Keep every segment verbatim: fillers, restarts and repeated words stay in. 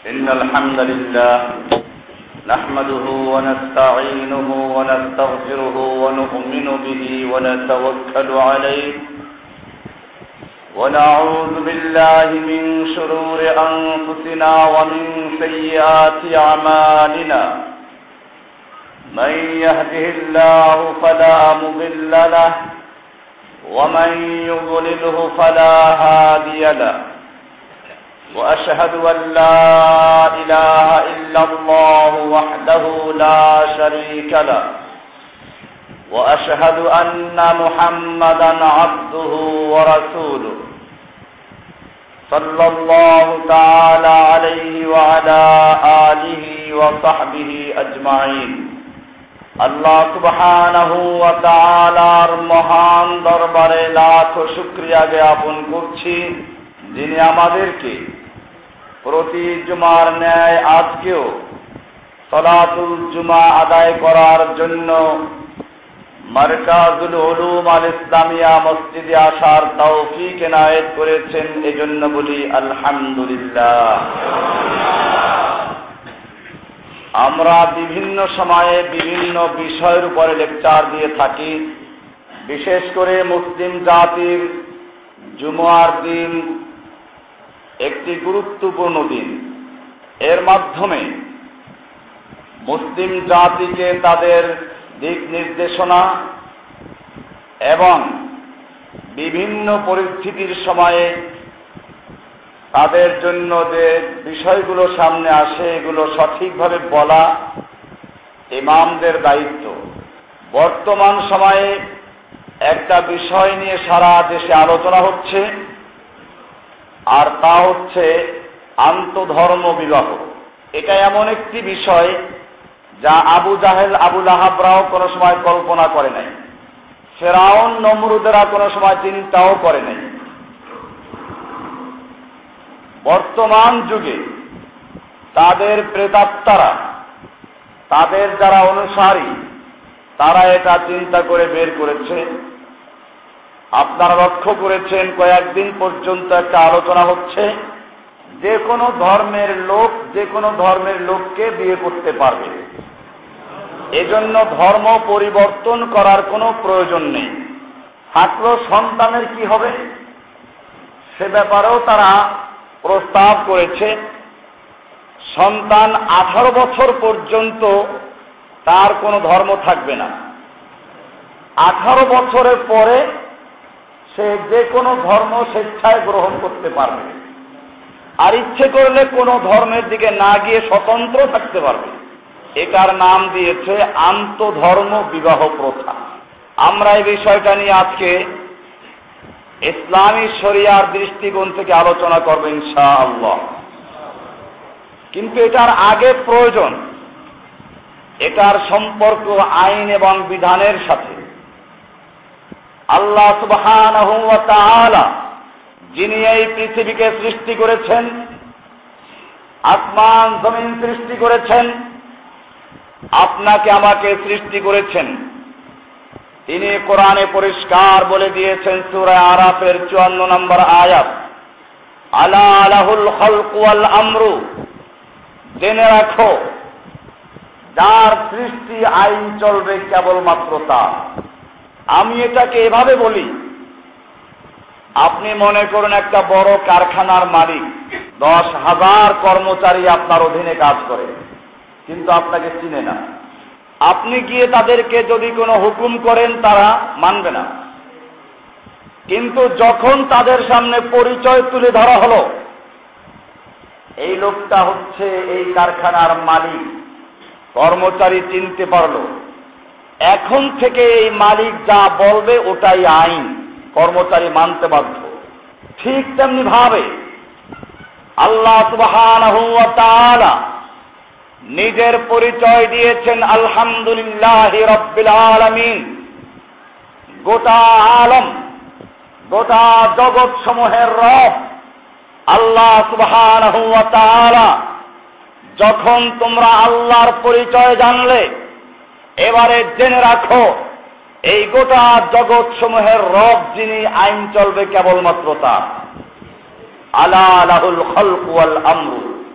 إن الحمد لله نحمده ونستعينه ونستغفره ونؤمن به ونتوكل عليه ونعوذ بالله من شرور أنفسنا ومن سيئات أعمالنا من يهده الله فلا مضل له ومن يضلله فلا هادي له وأشهد أن لا إله إلا الله وحده لا شريك له وأشهد أن محمدا عبده ورسوله صلى الله تعالى عليه وعلى آله وصحبه أجمعين আল্লাহ সুবহানাহু ওয়া তাআলার মহান দরবারে লাখ শুকরিয়া জ্ঞাপন করছি, যিনি আমাদেরকে প্রতি জুমার ন্যায় আজকেও সালাতুল জুমা আদায় করার জন্য মারকাজুল উলুম আল ইসলামিয়া মসজিদে আসার তৌফিক এনায়েত করেছেন। এজন্য বলি আলহামদুলিল্লাহ। আমরা বিভিন্ন সময়ে বিভিন্ন বিষয়ের উপরে লেকচার দিয়ে থাকি। বিশেষ করে মুসলিম জাতির জুমার দিন একটি গুরুত্বপূর্ণ দিন। এর মাধ্যমে মুসলিম জাতিকে তাদের দিক নির্দেশনা এবং বিভিন্ন পরিস্থিতির সময়ে তাদের জন্য যে বিষয়গুলো সামনে আসে এগুলো সঠিকভাবে বলা ইমামদের দায়িত্ব। বর্তমান সময়ে একটা বিষয় নিয়ে সারা দেশে আলোচনা হচ্ছে, আর তা হচ্ছে আন্তধর্ম বিবাহ। এটা এমন একটি বিষয় যা আবু জাহেল আবু লাহাবরাও কোনো সময় কল্পনা করে নাই, ফেরাউন নমরুদেরা কোনো সময় চিন্তাও করে নাই। বর্তমান যুগে তাদের প্রেতাত্মারা, তাদের যারা অনুসারী, তারা এটা চিন্তা করে বের করেছে। আপনারা লক্ষ্য করেছেন কয়েকদিন পর্যন্ত একটা আলোচনা হচ্ছে, যে কোনো ধর্মের লোক যে কোনো ধর্মের লোককে বিয়ে করতে পারবে, এজন্য ধর্ম পরিবর্তন করার কোনো প্রয়োজন নেই। থাকলেও সন্তানের কি হবে সে ব্যাপারেও তারা প্রস্তাব করেছে। সন্তান আঠারো বছর পর্যন্ত তার কোনো ধর্ম থাকবে না। আঠারো বছরের পরে সে যে কোনো ধর্ম স্বেচ্ছায় গ্রহণ করতে পারবে, আর ইচ্ছে করলে কোনো ধর্মের দিকে না গিয়ে স্বতন্ত্র থাকতে পারবে। এটার নাম দিয়েছে আন্তধর্ম বিবাহ প্রথা। আমরা এই বিষয়টা নিয়ে আজকে ইসলামী শরিয়ার দৃষ্টিকোণ থেকে আলোচনা করব ইনশাআল্লাহ। কিন্তু এটার আগে প্রয়োজন এটার সম্পর্ক আইন এবং বিধানের সাথে। আল্লাহ সুবহানাহু ওয়া তাআলা যিনি এই পৃথিবীকে সৃষ্টি করেছেন, আসমান জমিন সৃষ্টি করেছেন, আপনাকে আমাকে সৃষ্টি করেছেন, তিনি কোরআনে পরিষ্কার বলে দিয়েছেন সূরা আরাফের চুয়ান্ন নম্বর আয়াত, আলা লাহুল খালকু ওয়াল আমরু, জেনে রাখো যার সৃষ্টি আইন চলবে কেবলমাত্র তার। আমি এটাকে এভাবে বলি, আপনি মনে করুন একটা বড় কারখানার মালিক, দশ হাজার কর্মচারী আপনার অধীনে কাজ করে, কিন্তু আপনাকে চিনে না। আপনি গিয়ে তাদেরকে যদি কোনো হুকুম করেন তারা মানবে না, কিন্তু যখন তাদের সামনে পরিচয় তুলে ধরা হলো এই লোকটা হচ্ছে এই কারখানার মালিক, কর্মচারী চিনতে পারলো। এখন থেকে এই মালিক যা বলবে ওটাই আইন, কর্মচারী মানতে বাধ্য। ঠিক তেমনি ভাবে আল্লাহ সুবহানাহু ওয়া তাআলা নিজের পরিচয় দিয়েছেন আলহামদুলিল্লাহি রাব্বিল আলামিন। গোটা আলম, গোটা জগৎ সমূহের রব আল্লাহ সুবহানাহু ওয়া তাআলা। যখন তোমরা আল্লাহর পরিচয় জানলে, এবারে জেনে রাখো এই গোটা জগৎ সমূহের রব যিনি, আইন চলবে কেবলমাত্র তার। আলা লাহুল খালকু ওয়াল আমরু,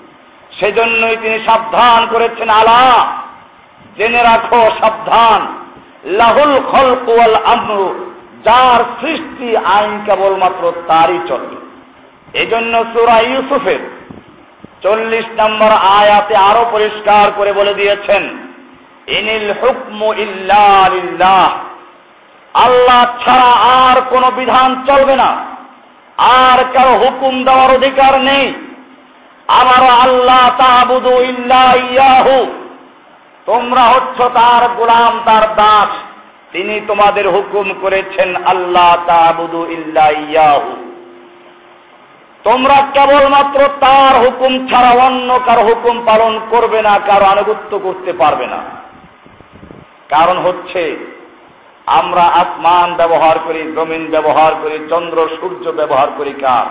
সেজন্যই তিনি সাবধান করেছেন, আলা জেনে রাখো, সাবধান, লাহুল খলকু ওয়াল আমরু, যার সৃষ্টি আইন কেবলমাত্র তারই চলবে। এজন্য সূরা ইউসুফের চল্লিশ নম্বর আয়াতে আরো পরিষ্কার করে বলে দিয়েছেন, ইনিল হুকমু ইল্লা লিল্লাহ, আল্লাহ ছাড়া আর কোন বিধান চলবে না, আর কারো হুকুম দেওয়ার অধিকার নেই। আবার আল্লাহ তা'বুদু ইল্লা ইয়াহু, তোমরা হচ্ছ তার গোলাম, তার দাস, তিনি তোমাদের হুকুম করেছেন আল্লাহ তা'বুদু ইল্লা ইয়াহু, তোমরা কেবলমাত্র তার হুকুম ছাড়া অন্য কারো হুকুম পালন করবে না, কারো আনুগত্য করতে পারবে না। কারণ হচ্ছে আমরা আসমান ব্যবহার করি, জমিন ব্যবহার করি, চন্দ্র সূর্য ব্যবহার করি কার?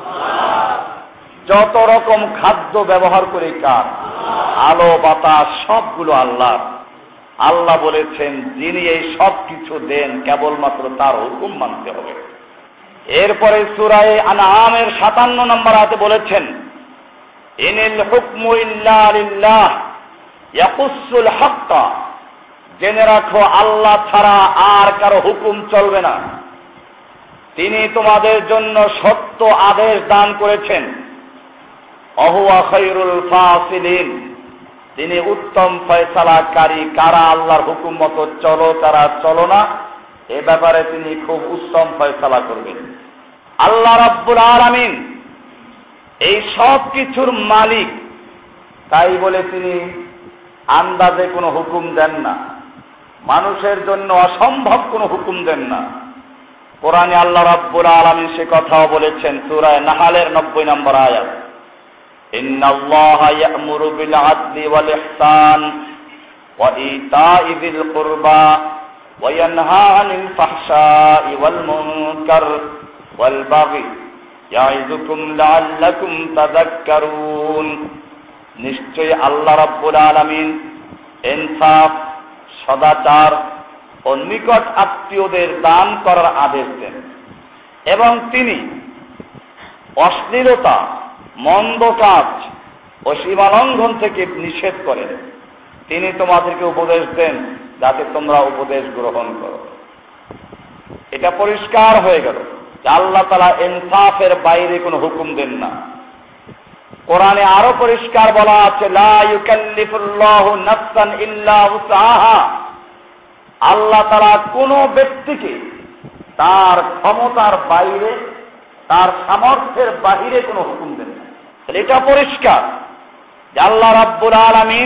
যত রকম খাদ্য ব্যবহার করি কার? আলো বাতাস সবগুলো আল্লাহ। আল্লাহ বলেছেন যিনি এই সব কিছু দেন কেবলমাত্র তার হুকুম মানতে হবে। এরপরে সূরা আনআমের সাতান্ন নম্বর আয়াতে বলেছেন, ইনিল হুকমু ইল্লা লিল্লাহ ইয়াকুসুল হাক্কা, জেনে রাখো আল্লাহ ছাড়া আর কারো হুকুম চলবে না, তিনি তোমাদের জন্য সত্য আদেশ দান করেছেন। অহুয়া খায়রুল ফাসিলিন, তিনি উত্তম ফয়সালাকারী, কারা আল্লাহর হুকুম মতো চলো কারা চলো না, এ ব্যাপারে তিনি খুব উত্তম ফয়সালা করবেন। আল্লাহ রাব্বুল আলামিন এই সব কিছুর মালিক, তাই বলে তিনি আন্দাজে কোনো হুকুম দেন না, মানুষের জন্য অসম্ভব কোনো হুকুম দেন না। কোরআনে আল্লাহ রাব্বুল আলামিন সে কথাও বলেছেন সূরা নাহলের নব্বই নম্বর আয়াত, ইন্নাল্লাহা ইয়া'মুরু বিল আদলি ওয়াল ইহসান ওয়া ইতা'i যিল কুরবা ওয়া ইয়ানহা আনিল ফাহশা'i ওয়াল মুনকার ওয়াল বাগি ইয়া'iযুকুম লা'আল্লাকুম তাযাক্কারুন। নিশ্চয়ই আল্লাহ রাব্বুল আলামিন ইনসাফ, সদাচার ও নিকট আত্মীয়দের দান করার আদেশ দেন এবং তিনি অশ্লীলতা, মন্দ কাজ ও সীমালঙ্ঘন থেকে নিষেধ করেন। তিনি তোমাদেরকে উপদেশ দেন যাতে তোমরা উপদেশ গ্রহণ করো। এটা পরিষ্কার হয়ে গেল যে আল্লাহ তাআলা ইনসাফের বাইরে কোনো হুকুম দেন না। কোরআনে আরো পরিষ্কার বলা আছে, লা ইউকাল্লিফুল্লাহু নাফসান ইল্লা উসআহা, আল্লাহ তাআলা কোন ব্যক্তিকে তার ক্ষমতার বাইরে, তার সামর্থ্যের বাইরে কোনো হুকুম দেন না। এটা পরিষ্কার যে আল্লাহ রাব্বুল আলামিন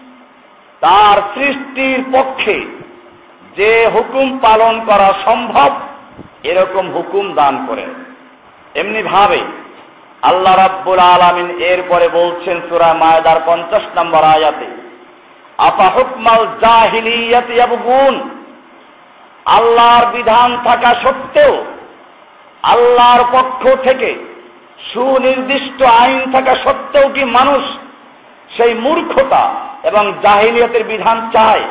তার সৃষ্টির পক্ষে যে হুকুম পালন করা সম্ভব এরকম হুকুম দান করেন। এমনি ভাবে আল্লাহ রাব্বুল আলামিন এরপরে বলছেন সূরা মায়েদার পঞ্চাশ নম্বর আয়াতে, আফা হুকমাল জাহিলিয়াতি ইয়াবগুন, আল্লাহর বিধান থাকা সত্ত্বেও, আল্লাহর পক্ষ থেকে সুনির্দিষ্ট আইন থাকা সত্ত্বেও কি মানুষ সেই মূর্খতা এবং জাহিলিয়াতের বিধান চায়?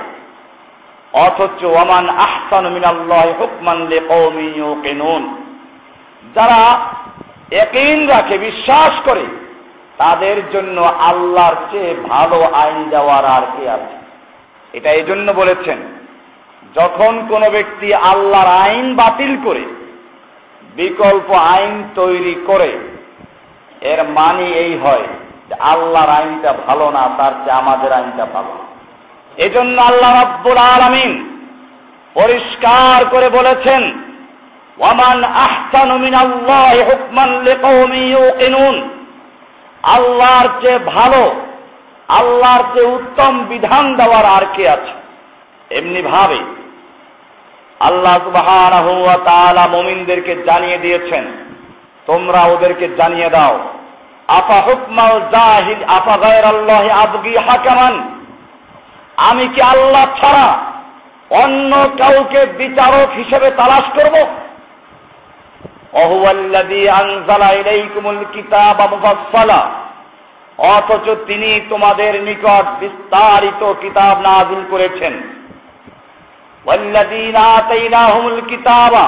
অথচ ওয়ামান আহসানু মিনাল্লাহি হুকমান লিকওমিন ইউকিনুন, যারা ইয়াকিন রাখে, বিশ্বাস করে, তাদের জন্য আল্লাহর চেয়ে ভালো আইন দেওয়ার আর কে আছে? এটা এই জন্য বলেছেন, যখন কোন ব্যক্তি আল্লাহর আইন বাতিল করে বিকল্প আইন তৈরি করে, এর মানে এই হয় যে আল্লাহর আইনটা ভালো না, তার চেয়ে আমাদের আইনটা ভালো। এজন্য আল্লাহ রাব্বুল আলামিন পরিষ্কার করে বলেছেন, ওয়ামান আহসানু মিনাল্লাহি হুকমান লিকওমিন ইউকিনুন, আল্লাহর চেয়ে ভালো, আল্লাহর চেয়ে উত্তম বিধান দেওয়ার আর কে আছে? এমনি ভাবে আল্লাহ সুবহানাহু ওয়া তাআলা মুমিনদেরকে জানিয়ে দিয়েছেন, তোমরা ওদেরকে জানিয়ে দাও, আফা হুকমাল জাহিল আফা গায়রাল্লাহি আবগি হাকামান, আমি কি আল্লাহ ছাড়া অন্য কাউকে বিচারক হিসেবে তালাশ করব? ওয়াহুয়াল্লাযী আনজালা ইলাইকুমুল কিতাবা মুফাসসালা, অথচ তিনি তোমাদের নিকট বিস্তারিত কিতাব নাযিল করেছেন। ওয়াল্লাযীনা আতাইনাহুমুল কিতাবা,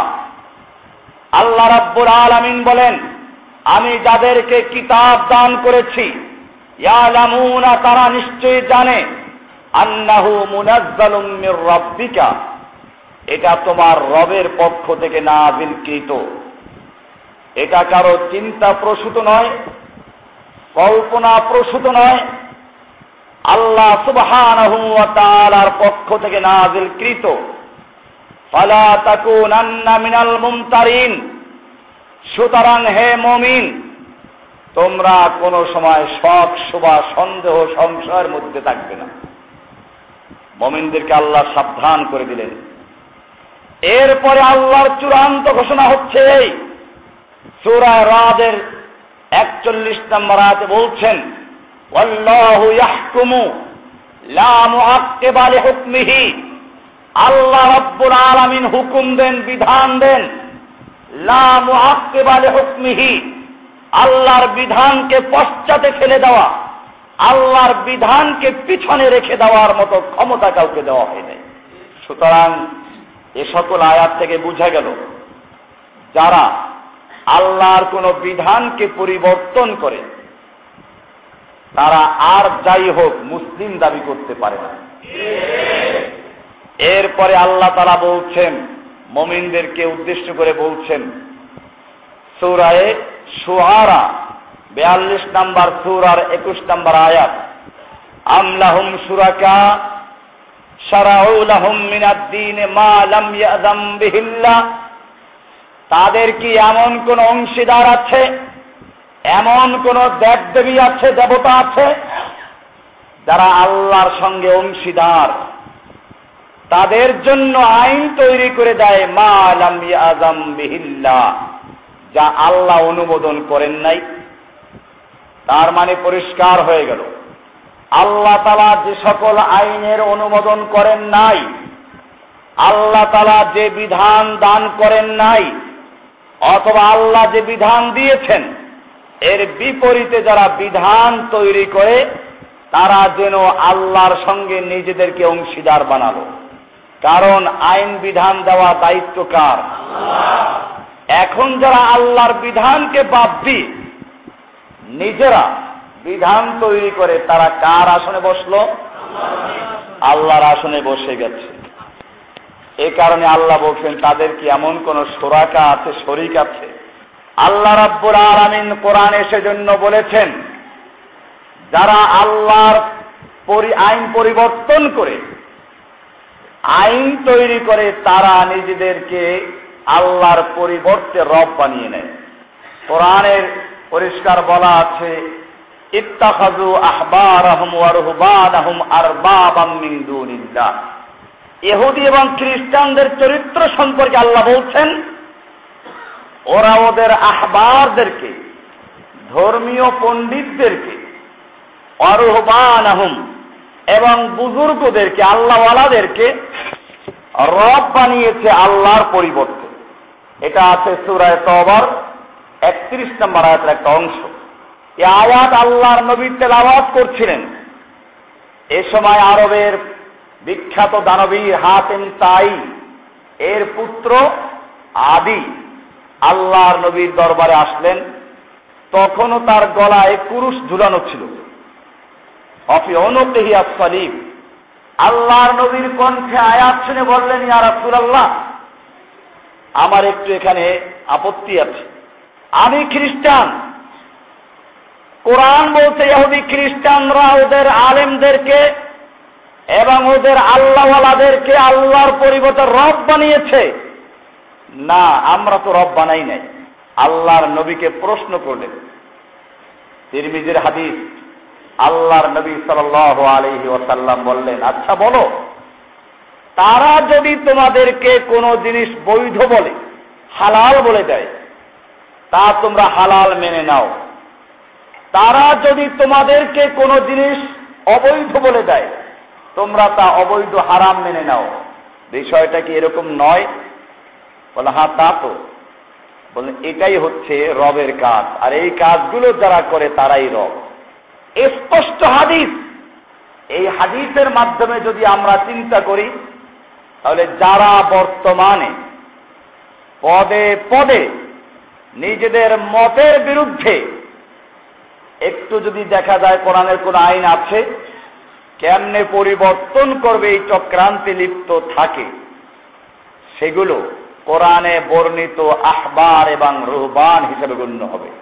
আল্লাহ রাব্বুল আলামিন বলেন, আমি যাদেরকে কিতাব দান করেছি, ইয়ালামুনা তারা নিশ্চয় জানে আন্নাহু মুনাজ্জালুম মির রাব্বিকা এটা তোমার রবের পক্ষ থেকে নাযিলকৃত। এটা কারো চিন্তা প্রসূত নয়, কল্পনা প্রসূত নয়, আল্লাহ সুবহানাহু ওয়া তাআলার পক্ষ থেকে নাযিলকৃত। ফালা তাকুনান্না মিনাল মুমতারিন সুতরাং হে মুমিন তোমরা কোন সময় শক শুবা সন্দেহ সংশয়ের মধ্যে থাকবে না। মুমিনদেরকে আল্লাহ সাবধান করে দিলেন। এরপরে আল্লাহর চূড়ান্ত ঘোষণা হচ্ছে এই সূরা রাদের একচল্লিশ নম্বর আয়াতে বলছেন ওয়াল্লাহু ইয়াহকুমু লা মুআক্কিবা লিহুকমিহি আল্লাহ রাব্বুল আলামিন হুকুম দেন, বিধান দেন, লা মুআক্কিবা লিহুকমিহি আল্লাহর বিধানকে পশ্চাতে ফেলে দেওয়া, আল্লাহর বিধানকে পিছনে রেখে দেওয়ার মতো ক্ষমতা কাউকে দেওয়া হয়নি। সুতরাং এ সকল আয়াত থেকে বোঝা গেল যারা আল্লাহর কোন বিধানকে পরিবর্তন করে তারা আর যাই হোক মুসলিম দাবি করতে পারে না। এরপরে আল্লাহ তাআলা বলছেন, মুমিনদেরকে উদ্দেশ্য করে বলছেন সূরা শুআরা বিয়াল্লিশ নম্বর সূরার একুশ নম্বর আয়াত, আম লাহুম শুরাকা শারাউ লাহুম মিনাদ দীন মা লাম ইয়াযাম বিহিল্লাহ তাদের কি এমন কোন অংশীদার আছে, এমন কোন দেবদেবী আছে, দেবতা আছে যারা আল্লাহর সঙ্গে অংশীদার, তাদের জন্য আইন তৈরি করে দেয় মা লাম ইয়াযাম বিহিল্লাহ যা আল্লাহ অনুমোদন করেন নাই। তার মানে পরিষ্কার হয়ে গেল আল্লাহ তাআলা যে সকল আইনের অনুমোদন করেন নাই, আল্লাহ তাআলা যে বিধান দান করেন নাই, অথবা আল্লাহ যে বিধান দিয়েছেন এর বিপরীতে যারা বিধান তৈরি করে তারা যেন আল্লাহর সঙ্গে নিজেদেরকে অংশীদার বানালো। কারণ আইন বিধান দেওয়া দায়িত্ব কার? এখন যারা আল্লাহর বিধানকে বাদ দিয়ে নিজেরা বিধান তৈরি করে তারা কার আসনে বসলো? আল্লাহর আসনে বসে গেছে। এই কারণে আল্লাহ বলছেন তাদের কি এমন কোন শোরাকা আছে, শরীক আছে? আল্লাহ রাব্বুল আলামিন কোরআনে সেজন্য বলেছেন যারা আল্লাহর আইন পরিবর্তন করে আইন তৈরি করে তারা নিজেদেরকে আল্লাহর পরিবর্তে রব বানিয়ে নেয়। কোরআনের পরিষ্কার বলা আছে ইত্তাখাযু আহবারাহুম ওয়া রুহবানাহুম আরবাবাম মিন দুনিল্লাহ। ইহুদি এবং খ্রিস্টানদের চরিত্র সম্পর্কে আল্লাহ বলছেন ওরা ওদের আহবারদেরকে, ধর্মীয় পণ্ডিতদেরকে, ওয়া রুহবানাহুম এবং বুজুর্গদেরকে, আল্লাহওয়ালাদেরকে রব বানিয়েছে আল্লাহর পরিবর্তে। এটা আছে সূরা তওবার একত্রিশ নম্বর আয়াতের একটা অংশ। এই আয়াত আল্লাহর নবী তেলাওয়াত করছিলেন। এ সময় আরবের বিখ্যাত দানবীর হাতেম তাই এর পুত্র আদি আল্লাহর নবীর দরবারে আসলেন। তখনও তার গলায় কুরুশ ঝুলানো ছিল। অফি অনুকিহি আস-সালিব। আল্লাহর নবীর কণ্ঠে আয়াত শুনে বললেন ইয়া রাসূলুল্লাহ আমার একটু এখানে আপত্তি আছে। আমি খ্রিস্টান, কোরআন বলছে ইহুদি খ্রিস্টানরা ওদের আলেমদেরকে এবং ওদের আল্লাহওয়ালাদেরকে আল্লাহর পরিবর্তে রব বানিয়েছে। না, আমরা তো রব বানাই নাই। আল্লাহর নবীকে প্রশ্ন করলেন। তিরমিজির হাদিস, আল্লাহর নবী সাল্লাল্লাহু আলাইহি ওয়াসাল্লাম বললেন আচ্ছা বলো তারা যদি তোমাদেরকে কোনো জিনিস বৈধ বলে, হালাল বলে দেয়, তা তোমরা হালাল মেনে নাও। তারা যদি তোমাদেরকে কোনো জিনিস অবৈধ বলে দেয় তোমরা তা অবৈধ হারাম মেনে নাও। বিষয়টা কি এরকম নয়? বলে হ্যাঁ তা তো। বলে এটাই হচ্ছে রবের কাজ, আর এই কাজগুলো যারা করে তারাই রব। স্পষ্ট হাদিস। এই হাদিসের মাধ্যমে যদি আমরা চিন্তা করি তাহলে যারা বর্তমানে পদে পদে নিজেদের মতের বিরুদ্ধে একটু যদি দেখা যায় কোরআনের কোন আইন আছে, কেমনে পরিবর্তন করবে এই চক্রান্তে লিপ্ত থাকে, সেগুলো কোরআনে বর্ণিত আহবার এবং রুহবান হিসেবে গণ্য হবে,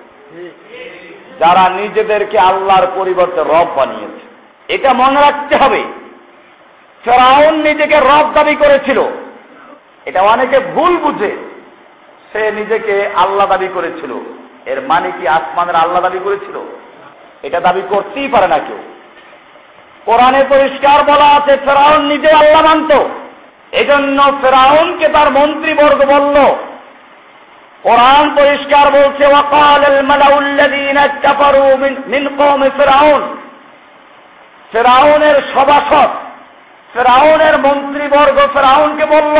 যারা নিজেদেরকে আল্লাহর পরিবর্তে রব বানিয়েছে। এটা মনে রাখতে হবে। ফেরাউন নিজেকে রব দাবি করেছিল, এটা অনেকে ভুল বুঝে। সে নিজেকে আল্লাহ দাবি করেছিল, এর মানে কি আসমানের আল্লাহ দাবি করেছিল? এটা দাবি করতেই পারে না কেউ। কোরআনে পরিষ্কার বলা আছে ফেরাউন নিজে আল্লাহ মানত। এজন্য ফেরাউনকে তার মন্ত্রীবর্গ বলল, কোরআন পরিষ্কার বলছে ওয়াকালাল মালাউল্লাযীনা কাফারু মিন মিন কওমি ফিরআউন, ফেরাউনের সভাসদ, ফেরাউনের মন্ত্রীবর্গ ফেরাউনকে বলল,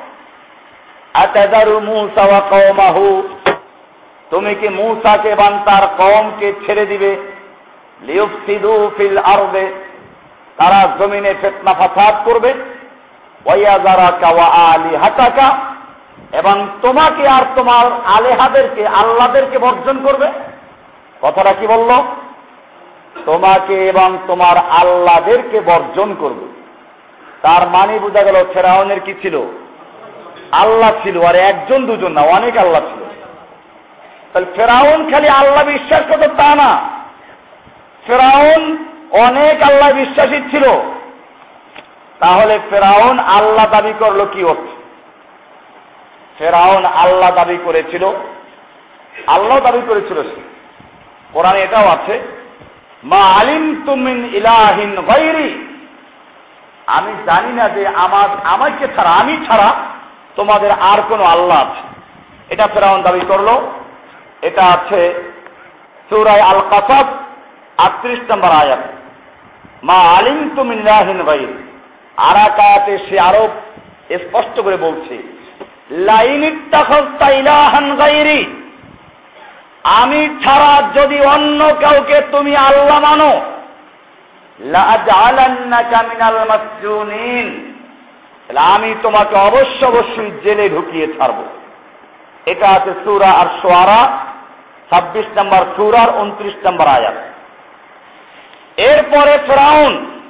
আতাযারু মূসা ওয়া কওমাহু, তুমি কি মূসাকে এবং তার কওমকে ছেড়ে দিবে, লিয়ুফসিদু ফিল আরদে, তারা জমিনে ফিতনা ফাসাদ করবে, ওয়ায়াযারাকা ওয়া আলিহাতাকা, এবং তোমাকে আর তোমার আলেহাদেরকে আল্লাহদেরকে বর্জন করবে। কথাটা কি বলল? তোমাকে এবং তোমার আল্লাহদেরকে বর্জন করবে। তার মানে বোঝা গেল ফেরাউনের কি ছিল? আল্লাহ ছিল, আর একজন দুজন না, অনেক আল্লাহ ছিল। তাহলে ফেরাউন খালি আল্লাহ বিশ্বাস করত তা না, ফেরাউন অনেক আল্লাহ বিশ্বাসী ছিল। তাহলে ফেরাউন আল্লাহ দাবি করলো কি অর্থ? ফেরাউন আল্লাহ দাবি করেছিল, আল্লাহ দাবি করেছিল সে। কোরআনে এটাও আছে, মা আলিমতু মিন ইলাহিন গায়রি, আমি জানি না যে আমার আমাকে ছাড়া, আমি ছাড়া তোমাদের আর কোন আল্লাহ আছে। এটা ফেরাউন দাবি করলো। এটা আছে সূরা আল কাসাস আটত্রিশ নম্বর আয়াত, মা আলিমতু মিন ইলাহিন গায়রি। আর এক আয়াতে সে আরো স্পষ্ট করে বলছে, লাইন ইত্তাখাযতা ইলাহান গায়রি, আমি ছাড়া যদি অন্য কাউকে তুমি আল্লাহ মানো, লাআজআলান্নাকা মিনাল মাসজুনিন, আমি তোমাকে অবশ্য অবশ্যই জেলে ঢুকিয়ে ছাড়ব। এটা আছে সূরা আর শুআরা ছাব্বিশ নম্বর সূরার উনত্রিশ নম্বর আয়াত। এরপরে ফেরাউন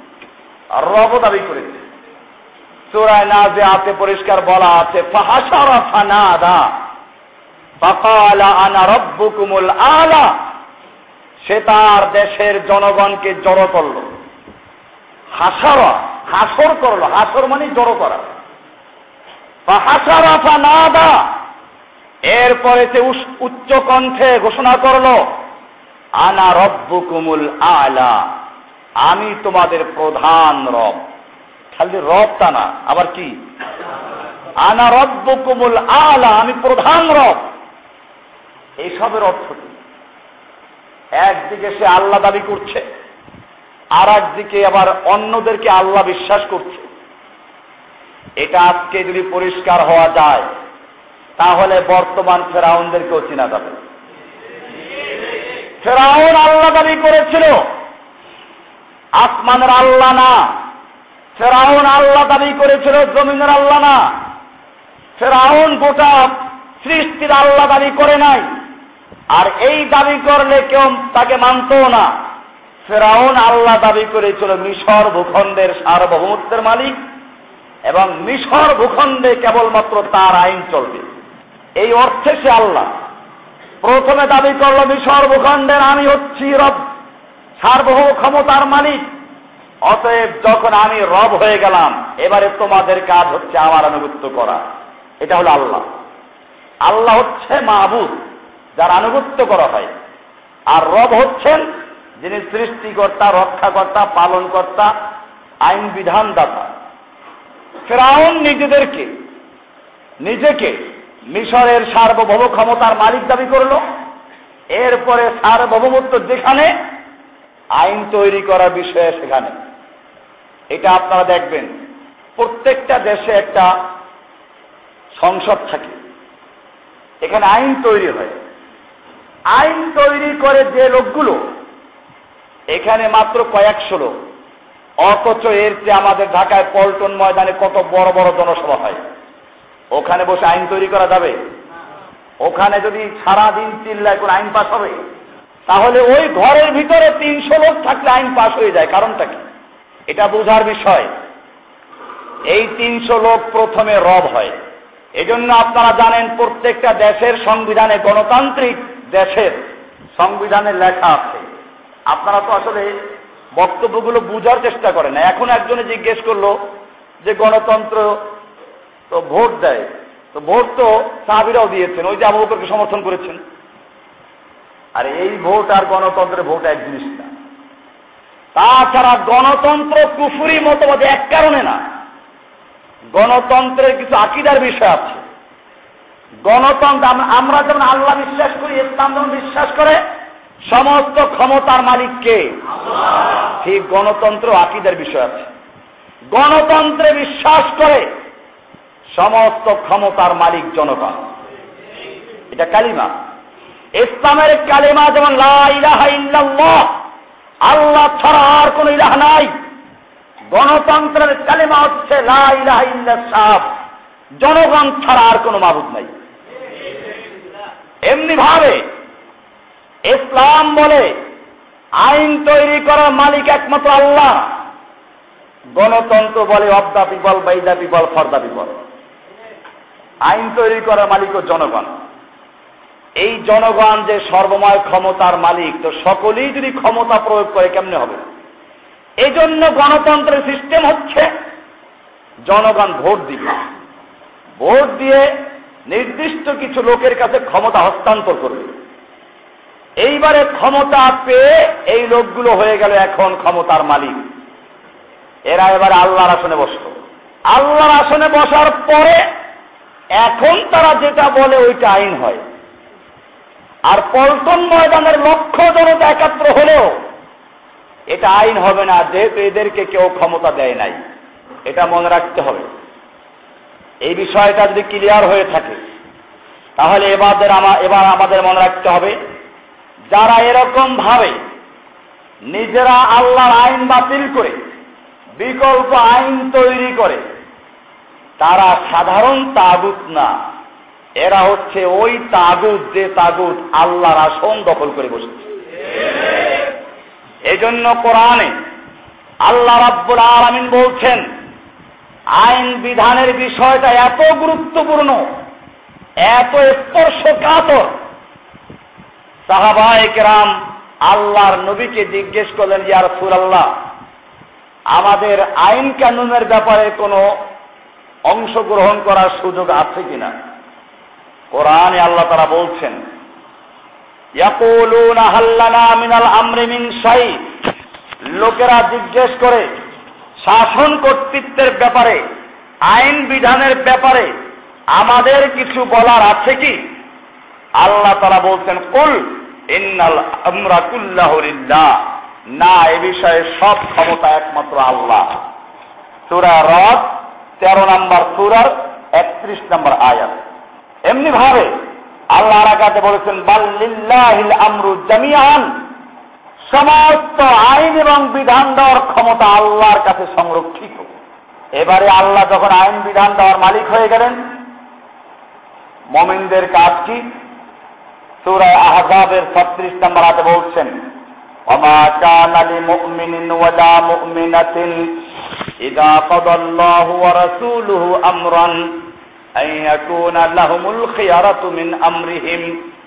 রব দাবি করেছে। সূরা নাজিআতে পরিষ্কার বলা আছে, ফাহাশারা ফানাদা ফাকালা আনা রাব্বুকুমুল আলা, সে তার দেশের জনগণকে জড়ো করল। হাসারা, হাসর করলো, হাসর মানে জড়ো করা। ফাহাশারা ফানাদা, এরপরে সে উচ্চ কণ্ঠে ঘোষণা করলো, আনা রাব্বুকুমুল আলা, আমি তোমাদের প্রধান রব। খালি রব তা না, আবার কি? আনা রাব্বুকুমুল আলা, আমি প্রধান রব। এইসবের অর্থ কি? একদিকে সে আল্লাহ দাবি করছে, আর একদিকে আবার অন্যদেরকে আল্লাহ বিশ্বাস করছে। এটা আজকে যদি পরিষ্কার হওয়া যায়, তাহলে বর্তমান ফেরাউনদেরকেও চেনা যাবে। ফেরাউন আল্লাহ দাবি করেছিল, আসমানের আল্লাহ না। ফেরাউন আল্লাহ দাবি করেছিল, জমিনের আল্লাহ না। ফেরাউন গোটা সৃষ্টির আল্লাহ দাবি করে নাই, আর এই দাবি করলে কেউ তাকে মানতও না। ফেরাউন আল্লাহ দাবি করেছিল মিশর ভূখণ্ডের সার্বভৌমত্বের মালিক, এবং মিশর ভূখণ্ডে কেবলমাত্র তার আইন চলবে, এই অর্থে সে আল্লাহ। প্রথমে দাবি করলো মিশর ভূখণ্ডের আমি হচ্ছি রব, সার্বভৌম ক্ষমতার মালিক। অতএব যখন আমি রব হয়ে গেলাম, এবারে তোমাদের কাজ হচ্ছে আমার আনুগত্য করা। এটা হলো আল্লাহ। আল্লাহ হচ্ছে মাহবুব, যার আনুগত্য করা হয়, আর রব হচ্ছেন যিনি সৃষ্টিকর্তা, রক্ষাকর্তা, পালনকর্তা, আইন বিধান দাতা। ফেরাউন নিজেদেরকে নিজেকে মিশরের সার্বভৌম ক্ষমতার মালিক দাবি করলো। এরপরে সার্বভৌমত্ব যেখানে, আইন তৈরি করার বিষয়ে সেখানে। এটা আপনারা দেখবেন, প্রত্যেকটা দেশে একটা সংসদ থাকে, এখানে আইন তৈরি হয়। আইন তৈরি করে যে লোকগুলো, এখানে মাত্র কয়েকশো লোক, অথচ এর চেয়ে আমাদের ঢাকায় পল্টন ময়দানে কত বড় বড় জনসভা হয়। ওখানে বসে আইন তৈরি করা যাবে? ওখানে যদি সারাদিন চিল্লায় কোন আইন পাস হবে? তাহলে ওই ঘরের ভিতরে তিনশো লোক থাকলে আইন পাশ হয়ে যায়, কারণটা কি? এটা বোঝার বিষয়। এই তিনশো লোক প্রথমে রব হয়। এজন্য আপনারা জানেন প্রত্যেকটা দেশের সংবিধানে, গণতান্ত্রিক দেশের সংবিধানে লেখা আছে। আপনারা তো আসলে বক্তব্যগুলো বুঝার চেষ্টা করেন না। এখন একজনে জিজ্ঞেস করলো যে গণতন্ত্র তো ভোট দেয়, তো ভোট তো সাহাবীরাও দিয়েছেন, ওই যে আবু বকরকে সমর্থন করেছেন। আর এই ভোট আর গণতন্ত্রের ভোট এক জিনিস না। তাছাড়া গণতন্ত্র কুফরি মতবাদ এক কারণে না, গণতন্ত্রের কিছু আকীদার বিষয় আছে। গণতন্ত্র আমরা যেমন আল্লাহ বিশ্বাস করি, ইসলাম যেমন বিশ্বাস করে সমস্ত ক্ষমতার মালিক কে? ঠিক গণতন্ত্র আকীদার বিষয় আছে। গণতন্ত্রে বিশ্বাস করে সমস্ত ক্ষমতার মালিক জনগণ, এটা কালিমা। ইসলামের কালিমা যেমন লা ইলাহা ইল্লাল্লাহ, আল্লাহ ছাড়া আর কোন ইলাহ নাই। গণতন্ত্রের কালিমা হচ্ছে লা ইলাহা ইল্লাল্লাহ, জনগণ ছাড়া আর কোন মাবুদ নাই। এমনি ভাবে ইসলাম বলে আইন তৈরি করার মালিক একমাত্র আল্লাহ। গণতন্ত্র বলে of the people, by the people, for the people. আইন তৈরি করার মালিক ও জনগণ। এই জনগণ যে সর্বময় ক্ষমতার মালিক, তো সকলেই যদি ক্ষমতা প্রয়োগ করে কেমনে হবে? এই জন্য গণতন্ত্রের সিস্টেম হচ্ছে জনগণ ভোট দিবে, ভোট দিয়ে নির্দিষ্ট কিছু লোকের কাছে ক্ষমতা হস্তান্তর করবে। এইবারে ক্ষমতা পেয়ে এই লোকগুলো হয়ে গেল এখন ক্ষমতার মালিক। এরা এবার আল্লাহর আসনে বসলো। আল্লাহর আসনে বসার পরে এখন তারা যেটা বলে ওইটা আইন হয়। আর পল্টন ময়দানের লক্ষ জনতা একাত্র হলেও এটা আইন হবে না, যেহেতু এদেরকে কেউ ক্ষমতা দেয় নাই। এটা মনে রাখতে হবে। এই বিষয়টা যদি ক্লিয়ার হয়ে থাকে তাহলে এবারে এবার আমাদের মনে রাখতে হবে, যারা এরকম ভাবে নিজেরা আল্লাহর আইন বাতিল করে বিকল্প আইন তৈরি করে, তারা সাধারণ তাগুত না, এরা হচ্ছে ওই তাগুত যে তাগুত আল্লাহর আসন দখল করে বসেছে। এই জন্য কোরআনে আল্লাহ রাব্বুল আলামিন বলছেন, আইন বিধানের বিষয়টা এত গুরুত্বপূর্ণ, এত স্পর্শকাতর। সাহাবায়ে কেরাম আল্লাহর নবীকে জিজ্ঞেস করলেন, ইয়া রাসূলুল্লাহ, আমাদের আইন কানুনের ব্যাপারে কোনো অংশগ্রহণ করার সুযোগ আছে কিনা? কোরআনে আল্লাহ তাআলা বলছেন, ইয়াকুলুনা হাল লানা মিনাল আমরি মিন শাই। লোকেরা জিজ্ঞেস করে শাসন কর্তৃত্বের ব্যাপারে, আইন বিধানের ব্যাপারে আমাদের কিছু বলার আছে কি? আল্লাহ তাআলা বলছেন, কুল ইন্নাল আমরা কুল্লাহু লিল্লাহ। না, এ বিষয়ে সব ক্ষমতা একমাত্র আল্লাহ। সূরা রদ তেরো নম্বর সূরার একত্রিশ নম্বর আয়াত। এমনি ভাবে আল্লাহ রাকাতে বলেছেন, বাল লিল্লাহিল আমরু জামিআন। সমস্ত আইন এবং বিধান দেওয়ার ক্ষমতা আল্লাহর কাছে সংরক্ষিত। এবারে আল্লাহ যখন আইন বিধান দেওয়ার মালিক হয়ে গেলেন, মুমিনদের কাজ কি? সূরা আহজাবের ছত্রিশ নম্বর আয়াতে বলছেন, ওমা কানা লিমুমিনিন ওয়ালা মুমিনাতিন ইযা কাদাল্লাহু ওয়া রাসূলুহু আমরান আন ইয়াকুনা লাহুমুল খিয়ারাতু মিন আমরিহিম।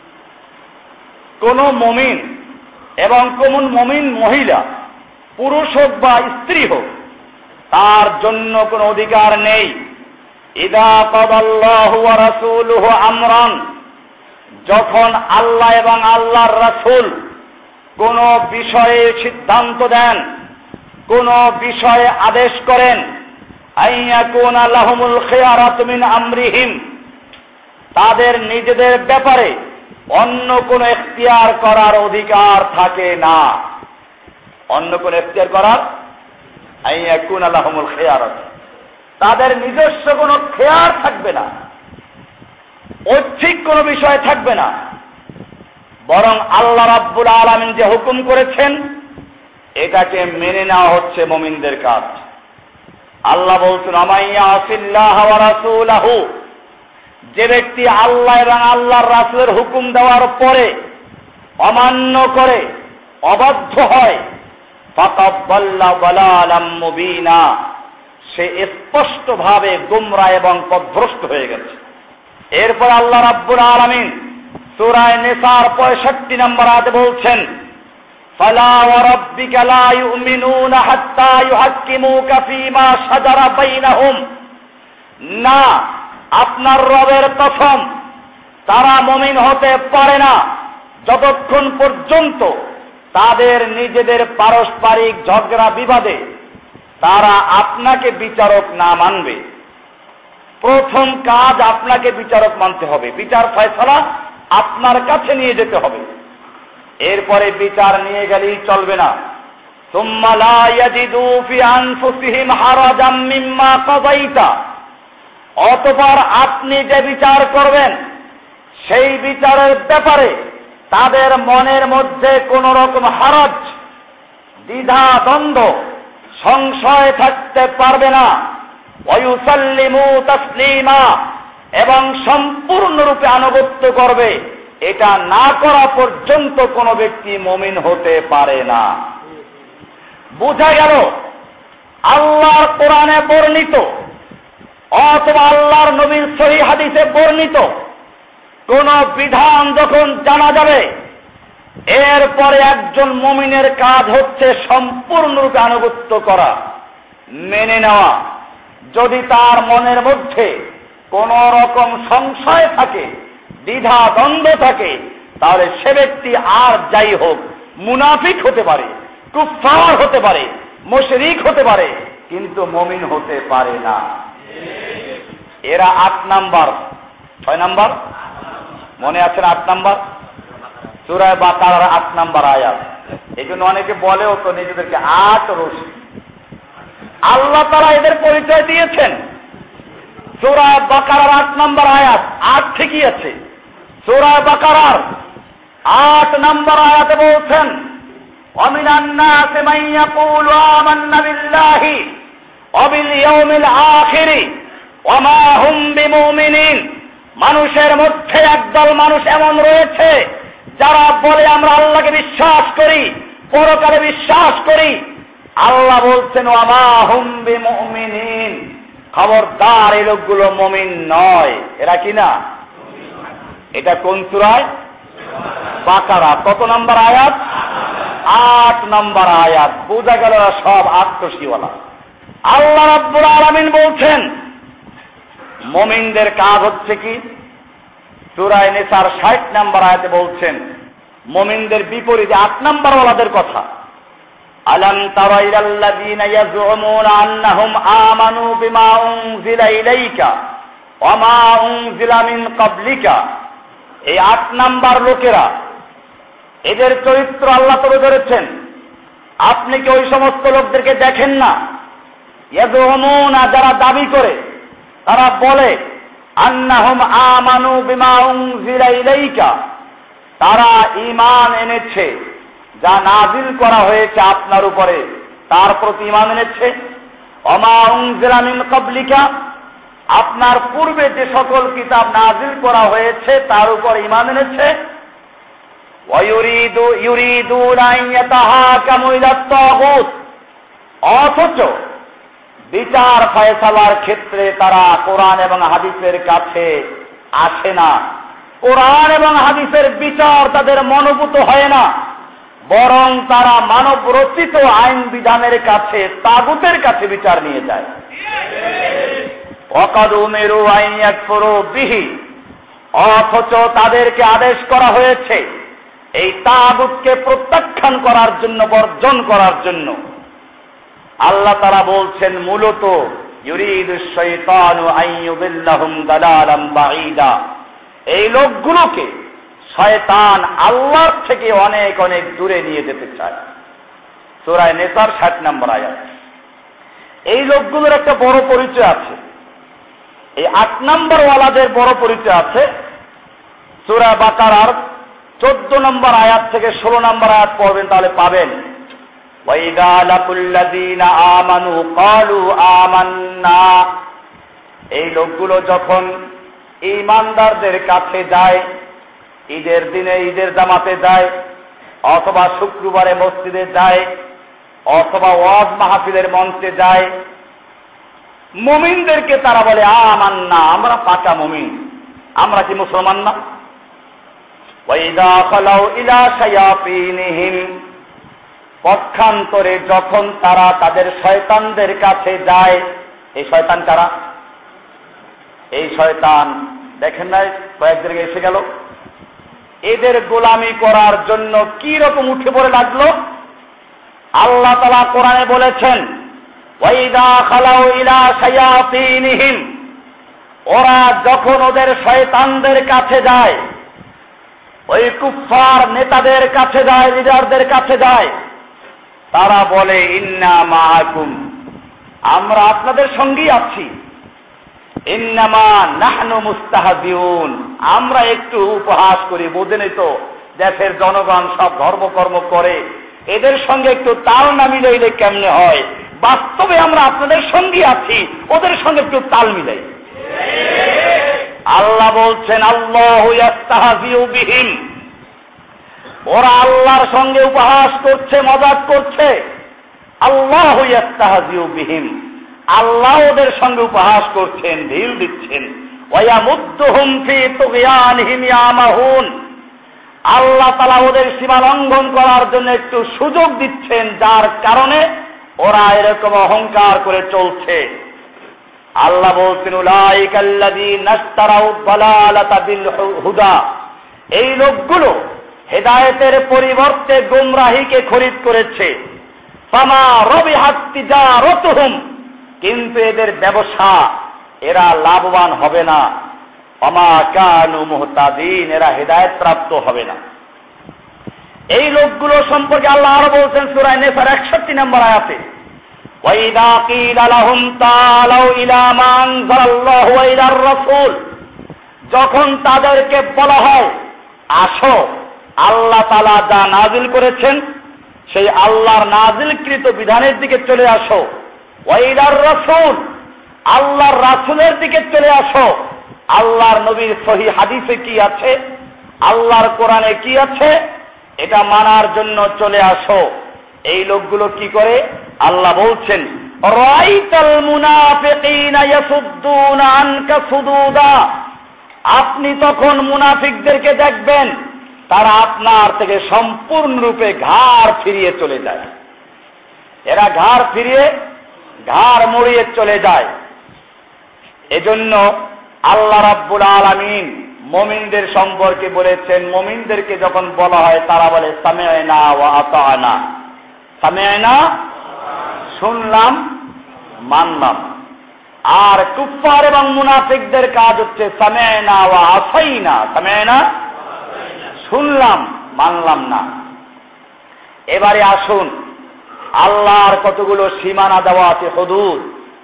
কোন মুমিন এবং কোন মুমিন মহিলা, পুরুষ হোক বা স্ত্রী হোক, তার জন্য কোনো অধিকার নেই ইযা কাদাল্লাহু ওয়া রাসূলুহু আমরান, যখন আল্লাহ এবং আল্লাহর রাসূল কোন বিষয়ে সিদ্ধান্ত দেন, কোন বিষয়ে আদেশ করেন, আইয়াকুনা লাহুমুল খিয়ারাতু মিন আমরিহিম, তাদের নিজেদের ব্যাপারে অন্য কোন এখতিয়ার করার অধিকার থাকে না। অন্য কোন এখতিয়ার করার, আইয়াকুনা লাহুমুল খিয়ারাত, তাদের নিজস্ব কোনো খেয়ার থাকবে না, ঐচ্ছিক কোনো বিষয় থাকবে না। বরং আল্লাহ রাব্বুল আলামিন যে হুকুম করেছেন এটাকে মেনে নেওয়া হচ্ছে মুমিনদের কাজ। আল্লাহ বলছেন, আমাইয়া আসিল্লাহ ওয়া রাসূলাহু, যে ব্যক্তি আল্লাহ এবং আল্লাহর রাসূলের হুকুম দেওয়ার পরে অমান্য করে, অবাধ্য হয়, ফাকাদ দাল্লা দালালাম মুবিনা, সে স্পষ্টভাবে গোমরাহ এবং পথভ্রষ্ট হয়ে গেছে। এরপর আল্লাহ রাব্বুল আলামিন সূরা নিসার পঁয়ষট্টি নম্বর আয়াতে বলছেন, ফালা ওয়া রাব্বিকা লা ইউমিনুনা হাত্তা ইউহাক্কিমুকা ফীমা শাজারা বাইনাহুম, না, আপনার রবের কসম, তারা মুমিন হতে পারে না যতক্ষণ পর্যন্ত তাদের নিজেদের পারস্পরিক ঝগড়া বিবাদে তারা আপনাকে বিচারক না মানবে। প্রথম কাজ আপনাকে বিচারক মানতে হবে, বিচার ফয়সালা আপনার কাছে নিয়ে যেতে হবে। এরপরে বিচার নিয়ে গেলেই চলবে না। সুম্মা লা ইয়াজিদু ফি আনফুসিহিম হারাজাম মিম্মা কাযাইতা, অতঃপর আপনি যে বিচার করবেন সেই বিচারের ব্যাপারে তাদের মনের মধ্যে কোন রকম হারাজ, দ্বিধা, দ্বন্দ্ব, সংশয় থাকতে পারবে না। ওয়ায়ুসাল্লিমু তাসলিমা, এবং সম্পূর্ণরূপে আনুগত্য করবে। এটা না করা পর্যন্ত কোনো ব্যক্তি মুমিন হতে পারে না। বুঝা গেল আল্লাহর কোরআনে বর্ণিত অথবা আল্লাহর নবীর সহিহ হাদিসে বর্ণিত কোন বিধান যখন জানা যাবে, এরপরে একজন মুমিনের কাজ হচ্ছে সম্পূর্ণরূপে আনুগত্য করা, মেনে নেওয়া। যদি তার মনের মধ্যে কোন রকম সংশয় থাকে, দ্বিধা দ্বন্দ্ব থাকে, তাহলে সে ব্যক্তি আর যাই হোক, মুনাফিক হতে পারে, কুফফার হতে পারে, মুশরিক হতে পারে, কিন্তু মুমিন হতে পারে না। এরা আট নাম্বার, ছয় নাম্বার মনে আছে না? আট নাম্বার সূরা বাকারার আট নাম্বার আয়াত। এই জন্য অনেকে বলেও তো নিজেদেরকে আট রশি। আল্লাহ তাআলা এদের পরিচয় দিয়েছেন সূরা বাকারার আট নাম্বার আয়াত। আট ঠিকই আছে। সূরা বাকারার আট নাম্বার আয়াতে বলছেন, ওয়ামিনান নাসি মান ইয়াকুলু আমান্না বিল্লাহি ওয়া বিল ইয়াউমিল আখির ওয়া মা হুম বিমুমিনিন। মানুষের মধ্যে একদল মানুষ এমন রয়েছে যারা বলে আমরা আল্লাহকে বিশ্বাস করি, পরকালে বিশ্বাস করি। আল্লাহ বলছেন ওয়া মা হুম বিমুমিনিন, খবরদার এই লোকগুলো মুমিন নয়। এরা কি না? এটা কোন সূরায়? বাকারা। কত নম্বর আয়াত? আট নম্বর আয়াত। বোঝা গেল সব আত্মশীওয়ালা। আল্লাহ রাব্বুল আলামিন বলছেন মুমিনদের কাজ হচ্ছে কি? সূরা নিসার ষাট নম্বর আয়াতে বলছেন মুমিনদের বিপরীতে আট নম্বর ওয়ালাদের কথা। আলাম তারা ইলাল্লাযীনা ইয়াজউমুনা আন্নাহুম আমানু বিমা উনজিলা ইলাইকা ওয়া মা উনজিলা মিন ক্বাবলিকা। এই আট নাম্বার লোকেরা, এদের চরিত্র আল্লাহ তুলে ধরেছেন। আপনি কি ওই সমস্ত লোকদেরকে দেখেন না? ইয়াজউমুনা, যারা দাবি করে, তারা বলে আন্নাহুম আমানু বিমা উনজিলা ইলাইকা, তারা ঈমান এনেছে যা নাজিল করা হয়েছে আপনার উপরে, তার প্রতি ঈমান এনেছে। ওয়া মা উনজিলা মিন ক্বাবলিকা, আপনার পূর্বে যে সকল কিতাব নাজিল করা হয়েছে তার উপর ঈমান এনেছে। ওয়া ইউরিদু ইউরিদুনা আন ইয়াতাহাকামু ইলাত তাগুত, অথচ বিচার ফয়সালার ক্ষেত্রে তারা কোরআন এবং হাদিসের কাছে আসে না। কোরআন এবং হাদিসের বিচার তাদের মনোভূত হয় না, বরং তারা মানব রচিত আইন বিধানের কাছে, তাগুতের কাছে বিচার নিয়ে যায়। ওয়াকাদ উমিরু আন ইয়াকফুরু বিহি, অথচ তাদেরকে আদেশ করা হয়েছে এই তাগুতকে প্রত্যাখ্যান করার জন্য, বর্জন করার জন্য। আল্লাহ তাআলা বলছেন মূলত ইউরিদুশ শাইতানু আন ইউদিল্লাহুম দালালাম বাঈদা, এই লোকগুলোকে শয়তান আল্লাহর থেকে অনেক অনেক দূরে নিয়ে যেতে চায়। সূরা নিসার ষাট নম্বর আয়াত। এই লোকগুলোর একটা বড় পরিচয় আছে, এই আট নম্বর ওয়ালাদের বড় পরিচয় আছে। সূরা বাকারার চোদ্দ নম্বর আয়াত থেকে ষোলো নম্বর আয়াত পড়বেন, তাহলে পাবেন। ওয়াইদা লাকুল্লাযীনা আমানু ক্বালু আমান্না, এই লোকগুলো যখন ঈমানদারদের কাছে যায়, ঈদের দিনে ঈদের জামাতে যায়, অথবা শুক্রবারে মসজিদে যায়, অথবা ওয়াজ মাহফিলের মঞ্চে যায়, মুমিনদেরকে তারা বলে আমান্না, আমরা পাকা মুমিন। আমরা কি মুসলমান না? ওয়াইদা খালাউ ইলা শায়াতিনহিম, পক্ষান্তরে যখন তারা তাদের শয়তানদের কাছে যায়। এই শয়তান কারা? এই শয়তান দেখেন নাই কয়েকদিন এসে গেল, এদের গোলামি করার জন্য কি রকম উঠে পড়ে লাগলো। আল্লাহ তাআলা কোরআনে বলেছেন, ওয়াইদা খালাউ ইলা শায়াতিনহিম, ওরা যখন ওদের শয়তানদের কাছে যায়, ওই কুফফার নেতাদের কাছে যায়, লিডারদের কাছে যায়, তারা বলে ইন্না মাআকুম, আমরা আপনাদের সঙ্গেই আছি। ইন্নামা নাহনু মুস্তাহজিউন, আমরা একটু উপহাস করি। বোঝেনই তো দেশের জনগণ সব ধর্মকর্ম করে, এদের সঙ্গে একটু তাল না মিলাইলে কেমনে হয়। বাস্তবে আমরা আপনাদের সঙ্গে আছি, ওদের সঙ্গে একটু তাল মিলাই। আল্লাহ বলছেন আল্লাহু ইস্তাহজিউ বিহিম, ওরা আল্লাহর সঙ্গে উপহাস করছে, মজাক করছে। আল্লাহু ইস্তাহজিউ বিহিম, আল্লাহ ওদের সঙ্গে উপহাস করছেন, ঢিল দিচ্ছেন। ওয়ায়ামুদ্দুহুম ফি তুগয়ানিহিম ইয়ামাহুন, আল্লাহ তাআলা ওদের সীমা লঙ্ঘন করার জন্য একটু সুযোগ দিচ্ছেন, যার কারণে ওরা এরকম অহংকার করে চলছে। আল্লাহ বলছেন উলাইকাল্লাযীনা ইশতারাউ দালালাতা বিল হুদা, এই লোকগুলো হেদায়েতের পরিবর্তে গোমরাহিকে খরিদ করেছে। ফামা রবিহাত তিজারাতুহুম, কিন্তু এদের ব্যবসা এরা লাভবান হবে না। ওমা কানু মুহতাদিন, এরা হেদায়েত প্রাপ্ত হবে না। এই লোকগুলো সম্পর্কে আল্লাহ আরো বলছেন সূরা নিসার একষট্টি নম্বর আয়াতে, ওয়াইদা কিলা লাহুম তাআলাউ ইলা মা আনজালাল্লাহু ওয়া ইলার রাসূল, যখন তাদেরকে বলা হয় আসো আল্লাহ তাআলা যা নাজিল করেছেন সেই আল্লাহর নাজিলকৃত বিধানের দিকে চলে আসো। ওয়া ইলার রাসূল, আল্লাহর রাসূলের দিকে চলে আসো। আল্লাহর নবীর সহিহ হাদিসে কি আছে, আল্লাহর কোরআনে কি আছে, এটা মানার জন্য চলে আসো। এই লোকগুলো কি করে? আল্লাহ বলছেন রাআইতাল মুনাফিকিনা ইয়াসুদ্দুনা আনকা সুদুদা, আপনি তখন মুনাফিকদেরকে দেখবেন তারা আপনার থেকে সম্পূর্ণরূপে ঘাড় ফিরিয়ে চলে যায়। এরা ঘাড় ফিরিয়ে ঘাড় মুড়িয়ে চলে যায়। এজন্য আল্লাহ রাব্বুল আলামিন মুমিনদের সম্পর্কে বলেছেন, মুমিনদেরকে যখন বলা হয় তারা বলে সামি'না ওয়া আতা'না, সামি'না শুনলাম মানলাম। আর কুফফার এবং মুনাফিকদের কাজ হচ্ছে সামি'না ওয়া আসাইনা, সামি'না শুনলাম মানলাম না। এবারে আসুন, আল্লাহর কতগুলো সীমানা দেওয়া আছে, হুদুদ।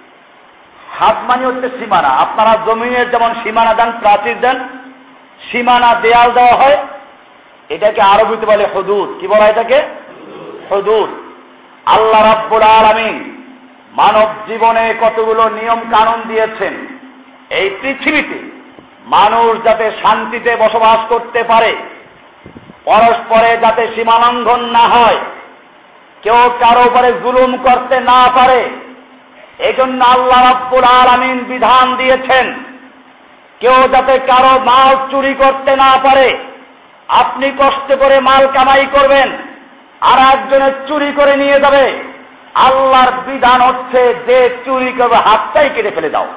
হাদ মানে হচ্ছে সীমানা। আপনারা জমিনের যেমন সীমানা দেন, প্রাচীর দেন, সীমানা দেয়াল দেওয়া হয়, এটাকে আরবিতে বলে হুদুদ। কি বলা হয় এটাকে? হুদুদ। আল্লাহ রাব্বুল আলামিন মানব জীবনে কতগুলো নিয়ম কানুন দিয়েছেন। এই পৃথিবীতে মানুষ যাতে শান্তিতে বসবাস করতে পারে, পরস্পরে যাতে সীমা লঙ্ঘন না হয়, কেউ কারো উপরে জুলুম করতে না পারে, এজন্য আল্লাহ রাব্বুল আলামিন বিধান দিয়েছেন কেউ যাতে কারো মাল চুরি করতে না পারে। আপনি কষ্ট করে মাল কামাই করবেন, আর একজনের চুরি করে নিয়ে যাবে। আল্লাহর বিধান হচ্ছে যে চুরি করবে হাতটাই কেটে ফেলে দাও।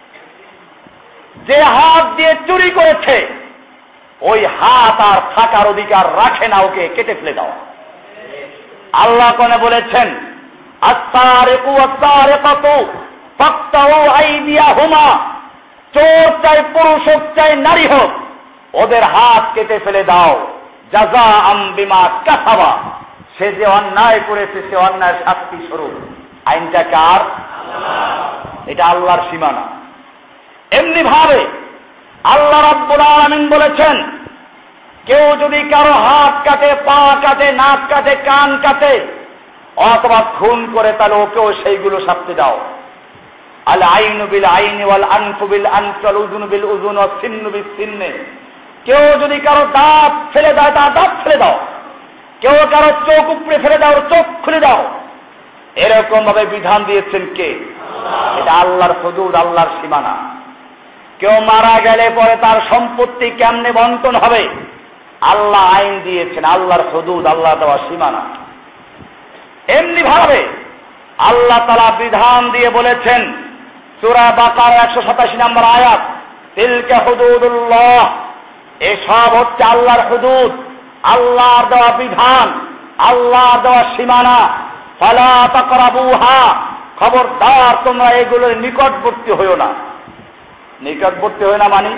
যে হাত দিয়ে চুরি করেছে ওই হাত আর থাকার অধিকার রাখে না, ওকে কেটে ফেলে দাও। আল্লাহ কোনে বলেছেন আস-সারিকু ওয়াস-সারিকাতু ফাকতাউ আইদিয়াহুমা, চোর চাই পুরুষ হোক চাই নারী হোক, ওদের হাত কেটে ফেলে দাও। জাযাআম বিমা কাসাবা, সে যে অন্যায় করেছে সে অন্যায় শাস্তি স্বরূপ। আইনটা কার? এটা আল্লাহর সীমানা। এমনি ভাবে আল্লাহ রাব্বুল আলামিন বলেছেন কেউ যদি কারো হাত কাটে, পা কাটে, নাক কাটে, কান কাটে অথবা খুন করে, তাহলে ওকেও সেইগুলো শাস্তি দাও। আল আইনু বিল আইনি ওয়াল আনফু বিল আনফি ওয়াল উযুনু বিল উযুনি ওয়াস সিন্নু বিস সিন্নি, কেউ যদি কারো দাঁত ফেলে দেয় তার দাঁত ফেলে দাও, কেউ কারো চোখ উপড়ে ফেলে দাও, চোখ খুলে দাও, এরকম ভাবে বিধান দিয়েছেন কে? এটা আল্লাহর হুদুদ, আল্লাহর সীমানা। কেউ মারা গেলে পরে তার সম্পত্তি কেমনে বন্টন হবে, আল্লাহ আইন দিয়েছেন, আল্লাহর হুদুদ, আল্লাহ দেওয়া সীমানা। এমনি ভাবে আল্লাহ তাআলা বিধান দিয়ে বলেছেন সূরা বাকারা একশো সাতাশি নম্বর আয়াত, তিলকা হুদুদুল্লাহ, এসব হচ্ছে আল্লাহর হুদুদ, আল্লাহর দেওয়া বিধান, আল্লাহর দেওয়া সীমানা। ফালা তাকরাবুহা, খবরদার তোমরা এগুলোর নিকটবর্তী হইও না। নিকটবর্তী হইও না মানে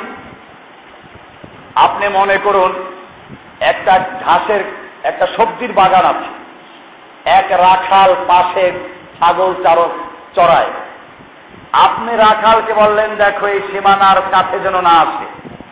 আপনি মনে করুন একটা ঘাসের একটা সবজির বাগান আছে, এক রাখাল পাশে ছাগল চারক চড়ায়, আপনি রাখালকে বললেন দেখো এই সীমানার কাছে যেন না আসে।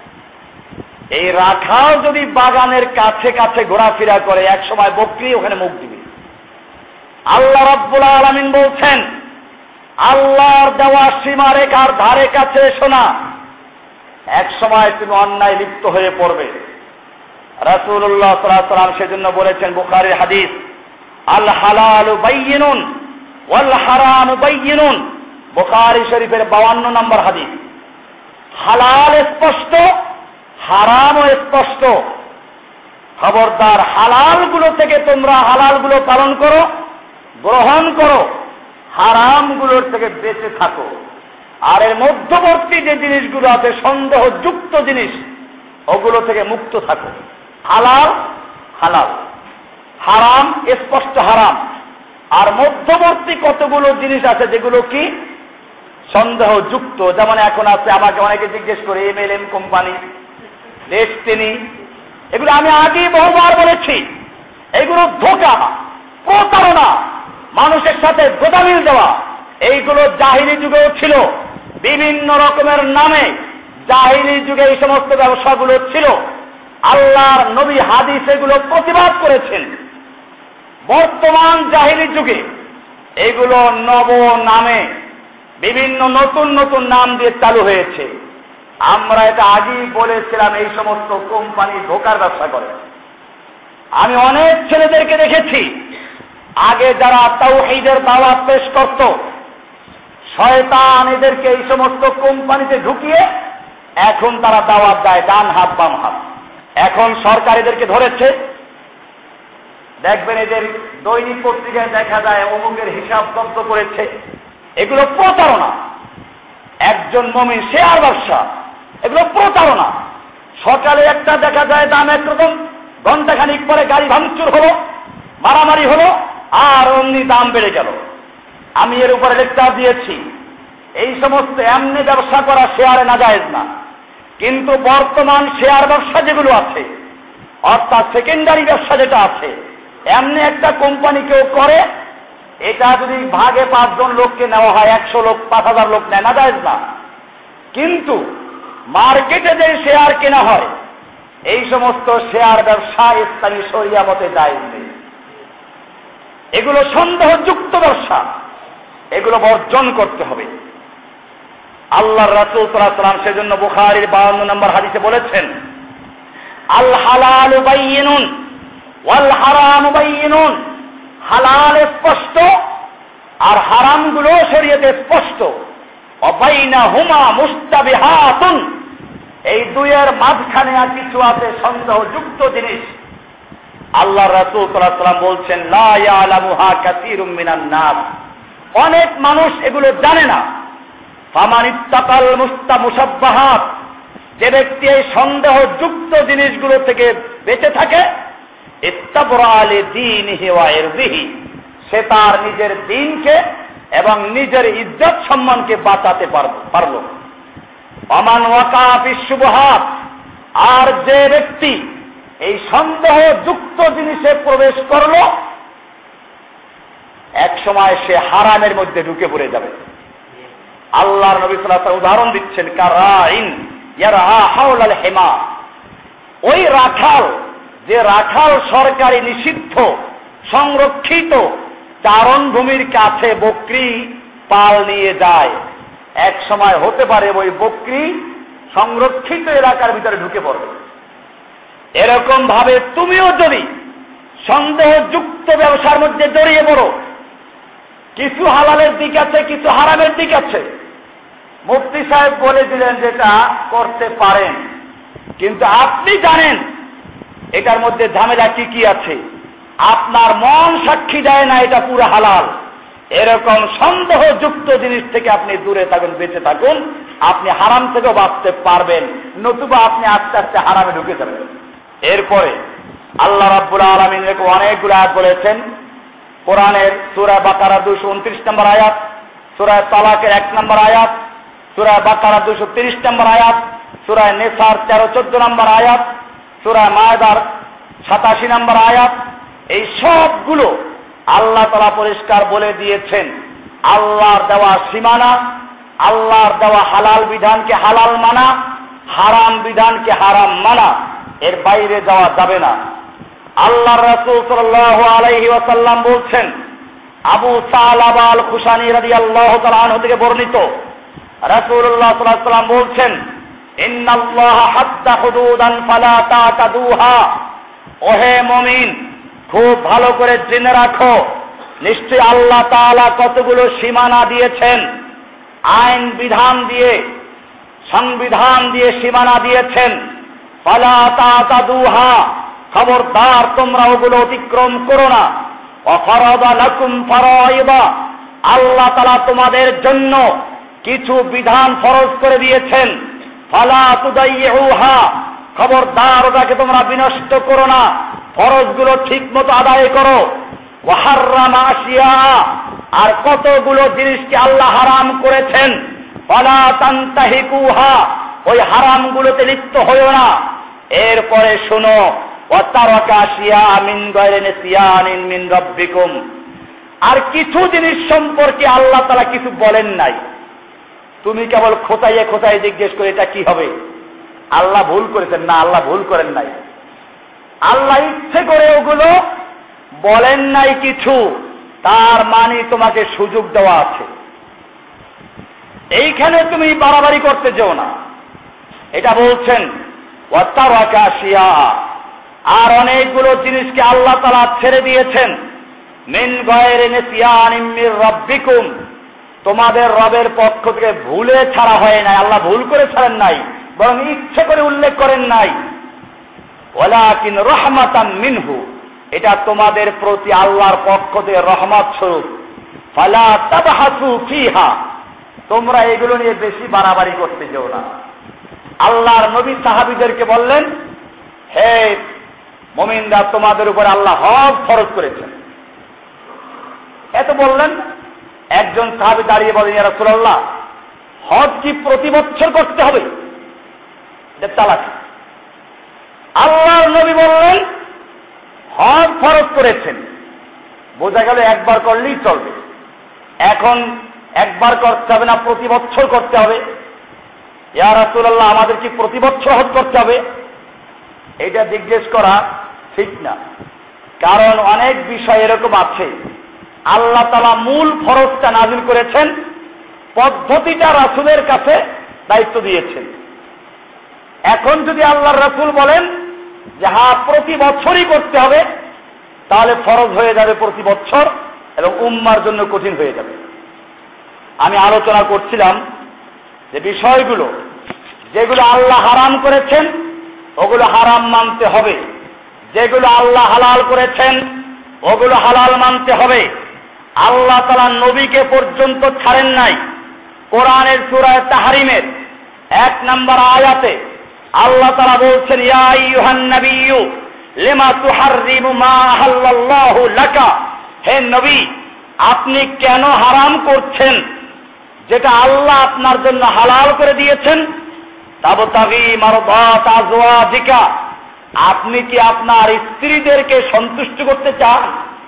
এই রাখাল যদি বাগানের কাছে কাছে ঘোরাফেরা করে এক সময় বকরি ওখানে মুখ দিবে। আল্লাহ রাব্বুল আলামিন বলছেন আল্লাহর দেওয়া সীমারেখার ধারে কাছে এসো না, এক সময় তুমি অন্যায় লিপ্ত হয়ে পড়বে। রাসূলুল্লাহ সাল্লাল্লাহু আলাইহি ওয়াসাল্লাম সেজন্য বলেছেন বুখারীর হাদিস, আল হালালু বাইয়িনুন ওয়াল হারামু বাইয়িনুন, বুখারী শরীফের বাউান্ন নম্বর হাদিস। হালাল স্পষ্ট, হারামও স্পষ্ট। খবরদার হালাল গুলো থেকে তোমরা হালাল গুলো পালন করো, গ্রহণ করো, হারাম গুলোর থেকে বেঁচে থাকো। আর এর মধ্যবর্তী যে জিনিসগুলো আছে সন্দেহযুক্ত জিনিস, ওগুলো থেকে মুক্ত থাকো। হালাল হালাল, হারাম স্পষ্ট হারাম। আর মধ্যবর্তী কতগুলো জিনিস আছে যেগুলো কি সন্দেহযুক্ত, যেমন এখন আছে আমাকে অনেকে জিজ্ঞেস করে M L M company, Destiny, এগুলো আমি আগে বহুবার বলেছি, এইগুলো ধোঁকা, প্রতারণা, মানুষের সাথে গোদামিল দেওয়া। এইগুলো জাহিলি যুগেও ছিল, বিভিন্ন রকমের নামে জাহিলি যুগে এই সমস্ত ব্যবসাগুলো ছিল। আল্লাহর নবী হাদিস এগুলো প্রতিবাদ করেছেন। বর্তমান জাহিলি যুগে এগুলো নব নামে বিভিন্ন নতুন নতুন নাম দিয়ে চালু হয়েছে। আমরা এটা আগেই বলেছিলাম এই সমস্ত কোম্পানি ধোঁকার ব্যবসা করে। আমি অনেক ছেলেদেরকে দেখেছি আগে যারা তাওহীদের দাওয়াত পেশ করত, শয়তান এদেরকে এই সমস্ত কোম্পানিতে ঢুকিয়ে এখন তারা দাওয়াত দেয় ডান হাত বাম হাত। এখন সরকার এদেরকে ধরেছে, দেখবেন এদের দৈনিক পত্রিকায় দেখা যায় অমুকের হিসাব জব্দ করেছে। এগুলো প্রতারণা। একজন মুমিন শেয়ার ব্যবসা, এগুলো প্রতারণা। সকালে একটা দেখা যায় দাম একরকম, ঘন্টাখানিক পরে গাড়ি ভাঙচুর হলো, মারামারি হলো, আর অমনি দাম বেড়ে গেল। আমি এর উপরে লেকচার দিয়েছি, এই সমস্ত এমনি ব্যবসা করা শেয়ারে নাজায়েজ না। কিন্তু বর্তমান শেয়ার ব্যবসা যেগুলো আছে, অর্থাৎ সেকেন্ডারি ব্যবসা যেটা আছে, এমনি একটা কোম্পানি কেউ করে, এটা যদি ভাগে পাঁচজন লোককে নেওয়া হয়, একশো লোক পাঁচ হাজার লোক নেয়, নাজায়েজ না। কিন্তু মার্কেটে যে শেয়ার কেনা হয়, এই সমস্ত শেয়ার ব্যবসা ইসলামী শরিয়া মতে জায়েজ নেই। এগুলো সন্দেহযুক্ত ব্যবসা, এগুলো বর্জন করতে হবে। আল্লাহর রাসূল সাল্লাল্লাহু আলাইহি ওয়াসাল্লাম সেজন্য বুখারীর বাউন্ন নম্বর হাদিসে বলেছেন, আল হালালু বাইয়িনুন ওয়াল হারামু বাইয়িনুন, হালাল স্পষ্ট আর হারামগুলো শরীয়তে স্পষ্ট। ওয়া বাইনাহুমা মুস্তাবিহাতুন, এই দুইয়ের মাঝখানে আর কিছু আছে সন্দেহযুক্ত জিনিস। আল্লাহর রাসূল সাল্লাল্লাহু আলাইহি ওয়াসাল্লাম বলছেন, লা ইয়ালামুহা কাসীরুম মিনান নাস, অনেক মানুষ এগুলো জানে না। ফামানিত্তাকাল মুস্তামুসাব্বাহাত, যে ব্যক্তি এই সন্দেহযুক্ত জিনিসগুলো থেকে বেঁচে থাকে, ইত্তাবরা লিদীনিহি ওয়া ইরদিহি, সে তার নিজের দ্বীনকে এবং নিজের ইজ্জত সম্মানকে বাঁচাতে পারল। ওমান ওয়াকা ফিশ শুবহাত, আর যে ব্যক্তি এই সন্দেহযুক্ত জিনিসে প্রবেশ করলো, এক সময় সে হারামের মধ্যে ঢুকে পড়ে যাবে। আল্লাহর নবী সাল্লাল্লাহু আলাইহি ওয়াসাল্লাম উদাহরণ দিচ্ছেন, কারাইন ইয়ারহা হাওলাল হিমা, ওই রাখাল, যে রাখাল সরকারি নিষিদ্ধ সংরক্ষিত চারণভূমির কাছে বকরি পাল নিয়ে যায়, এক সময় হতে পারে ওই বকরি সংরক্ষিত এলাকার ভিতরে ঢুকে পড়বে। এরকম ভাবে তুমিও যদি সন্দেহযুক্ত ব্যবসার মধ্যে জড়িয়ে পড়ো। কিছু হালালের দিক আছে, কিছু হারামের দিক আছে। মুফতি সাহেব বলে দিলেন যেটা করতে পারেন, কিন্তু আপনি জানেন এটার মধ্যে ঝামেলা কি কি আছে। আপনার মন সাক্ষী দেয় না এটা পুরো হালাল। এরকম সন্দেহযুক্ত জিনিস থেকে আপনি দূরে থাকুন, বেঁচে থাকুন। আপনি হারাম থেকেও বাঁচতে পারবেন, নতুবা আপনি আস্তে আস্তে হারামে ঢুকে যাবেন। এরপরে আল্লাহ রাব্বুল আলামিন এরকম অনেকগুলো আয়াত বলেছেন। কোরআনের সূরা বাকারা দুইশো উনত্রিশ নম্বর আয়াত, সূরা তালাকের এক নম্বর আয়াত, সূরা বাকারা দুইশো তিরিশ নম্বর আয়াত, সূরা নেসার তেরো চোদ্দ নম্বর আয়াত, সূরা মায়দার সাতাশি নম্বর আয়াত। এই সবগুলো আল্লাহ তাআলা পরিষ্কার বলে দিয়েছেন আল্লাহর দেওয়া সীমানা, আল্লাহর দেওয়া হালাল বিধানকে হালাল মানা, হারাম বিধানকে হারাম মানা, এর বাইরে যাওয়া যাবে না। আল্লাহর রাসূল সাল্লাল্লাহু আলাইহি ওয়াসাল্লাম বলছেন, আবু সালাবা আল খুশানী রাদিয়াল্লাহু তাআলা আনহু থেকে বর্ণিত, রাসূলুল্লাহ সাল্লাল্লাহু আলাইহি ওয়াসাল্লাম বলছেন, ইন্নাল্লাহা হাদ্দা হুদুদান ফালা তাতাদুহা। ওহে মুমিন, খুব ভালো করে জেনে রাখো, নিশ্চয় আল্লাহ তাআলা কতগুলো সীমানা দিয়েছেন, আইন বিধান দিয়ে, সংবিধান দিয়ে সীমানা দিয়েছেন। ফালা তাতাদুহা, খবরদার তোমরা ওগুলো অতিক্রম করো না। ওয়াফারাদা লাকুম ফারাইদা, আল্লাহ তাআলা তোমাদের জন্য কিছু বিধান ফরজ করে দিয়েছেন। ফালা তুদাইয়ুহা, খবরদার ওটাকে তোমরা বিনষ্ট করো না, ফরজগুলো ঠিক মতো আদায় করো। ওয়াহাররামা আশিয়া, আর কতগুলো জিনিসকে আল্লাহ হারাম করেছেন। ফালা তানতাহিকুহা, ওই হারামগুলোতে লিপ্ত হইও না। এরপরে শোনো, ওয়াতারাকা আশিয়া মিন গায়রি নিসয়ানিন মিন রাব্বিকুম, আর কিছু জিনিস সম্পর্কে আল্লাহ তাআলা কিছু বলেন নাই। তুমি কেবল খোঁচাইয়ে খোঁচাইয়ে জিজ্ঞেস করে এটা কি হবে, আল্লাহ ভুল করেছেন না, আল্লাহ ভুল করেন নাই। আল্লাহ ইচ্ছে করে ওগুলো বলেন নাই কিছু, তার মানে তোমাকে সুযোগ দেওয়া আছে। এইখানে তুমি বাড়াবাড়ি করতে যেও না, এটা বলছেন। ওয়াতারাকা আশিয়া, আর অনেকগুলো জিনিসকে আল্লাহ তাআলা ছেড়ে দিয়েছেন। মিন গায়রি নিসয়ানিন মির রাব্বিকুম, তোমাদের রবের পক্ষ থেকে ভুলে ছাড়া হয় নাই, আল্লাহ ভুল করে ছাড়েন নাই, বরং ইচ্ছে করে উল্লেখ করেন নাই। ওয়ালাকিন রাহমাতাম মিনহু, এটা তোমাদের প্রতি আল্লাহর পক্ষ থেকে রহমত স্বরূপ। ফালা তাবহাসু ফিহা, তোমরা এগুলো নিয়ে বেশি বাড়াবাড়ি করতে যেও না। আল্লাহর নবী সাহাবীদেরকে বললেন, হে মুমিনরা, তোমাদের উপর আল্লাহ হজ ফরজ করেছেন। এত বললেন, একজন সাহাবী দাঁড়িয়ে বলেন, ইয়া রাসূলুল্লাহ, হজ কি প্রতি বছর করতে হবে? এটা তালাক। আল্লাহর নবী বললেন, হজ ফরজ করেছেন, বোঝা গেল একবার করলেই চলবে। এখন একবার করতে হবে না, প্রতি বছর করতে হবে? ইয়া রাসূলুল্লাহ, আমাদের কি প্রতি বছর হজ করতে হবে? এটা জিজ্ঞেস করা ঠিক না, কারণ অনেক বিষয় এরকম আছে আল্লাহ তাআলা মূল ফরজটা নাযিল করেছেন, পদ্ধতিটা রাসূলের কাছে দায়িত্ব দিয়েছেন। এখন যদি আল্লাহর রাসূল বলেন যে হ্যাঁ প্রতি বছরই করতে হবে, তাহলে ফরজ হয়ে যাবে প্রতি বছর এবং উম্মার জন্য কঠিন হয়ে যাবে। আমি আলোচনা করছিলাম যে বিষয়গুলো যেগুলো আল্লাহ হারাম করেছেন ওগুলো হারাম মানতে হবে, যেগুলো আল্লাহ হালাল করেছেন ওগুলো হালাল মানতে হবে। আল্লাহ তাআলা নবীকে পর্যন্ত ছাড়েন নাই। কোরআনের সূরা তাহরিমের এক নম্বর আয়াতে আল্লাহ তাআলা বলছেন, ইয়া আইয়ুহান নাবিয়্যু লিমা তুহাররিমু মা আহাল্লাল্লাহু লাকা, হে নবী, আপনি কেন হারাম করছেন যেটা আল্লাহ আপনার জন্য হালাল করে দিয়েছেন? তাবতাগী মারদাত আজওয়াজিকা, আপনি কি আপনার স্ত্রীদেরকে সন্তুষ্ট করতে চান?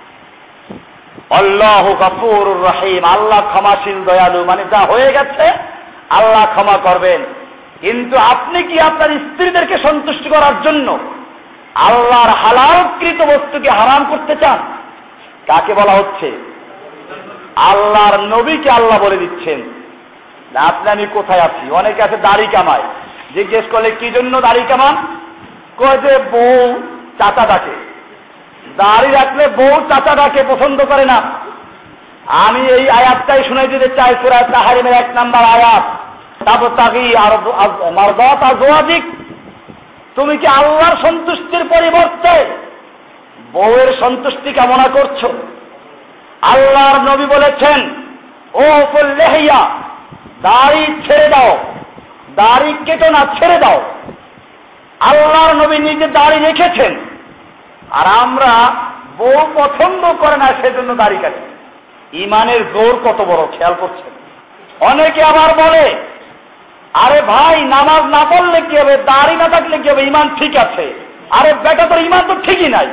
আল্লাহু গফুরুর রহিম, আল্লাহ ক্ষমাশীল দয়ালু, মানে যা হয়ে গেছে আল্লাহ ক্ষমা করবেন। কিন্তু আপনি কি আপনার স্ত্রীদেরকে সন্তুষ্ট করার জন্য আল্লাহর হালালকৃত বস্তুকে হারাম করতে চান? কাকে বলা হচ্ছে? আল্লাহর নবীকে আল্লাহ বলে দিচ্ছেন। না আপনি আমি কোথায় আছি? অনেকে আছে দাড়ি কামায়, জিজ্ঞেস করলে কি জন্য দাড়ি কামান? কয় যে বউ চাচা ডাকে, দাড়ি রাখলে বউ চাচাটাকে পছন্দ করে না। আমি এই আয়াতটাই শুনে দিতে চাই, সূরা তাহরিমের এক নাম্বার আয়াত, তাবতাগি মারদাত আজওয়াজিক, তুমি কি আল্লাহর সন্তুষ্টির পরিবর্তে বউয়ের সন্তুষ্টি কামনা করছো? আল্লাহর নবী বলেছেন, ও ফুল্লেহিয়া, দাড়ি ছেড়ে দাও, দাড়ি কেটো না, ছেড়ে দাও। আল্লাহর নবী নিজে দাড়ি রেখেছেন, আর আমরা বউ পছন্দ করে না সেজন্য দাড়ি কাটি। ইমানের জোর কত বড় খেয়াল করছেন। অনেকে আবার বলে, আরে ভাই নামাজ না পড়লে কি হবে, দাড়ি না থাকলে কি হবে, ইমান ঠিক আছে। আরে বেটা, তোর ইমান তো ঠিকই নাই,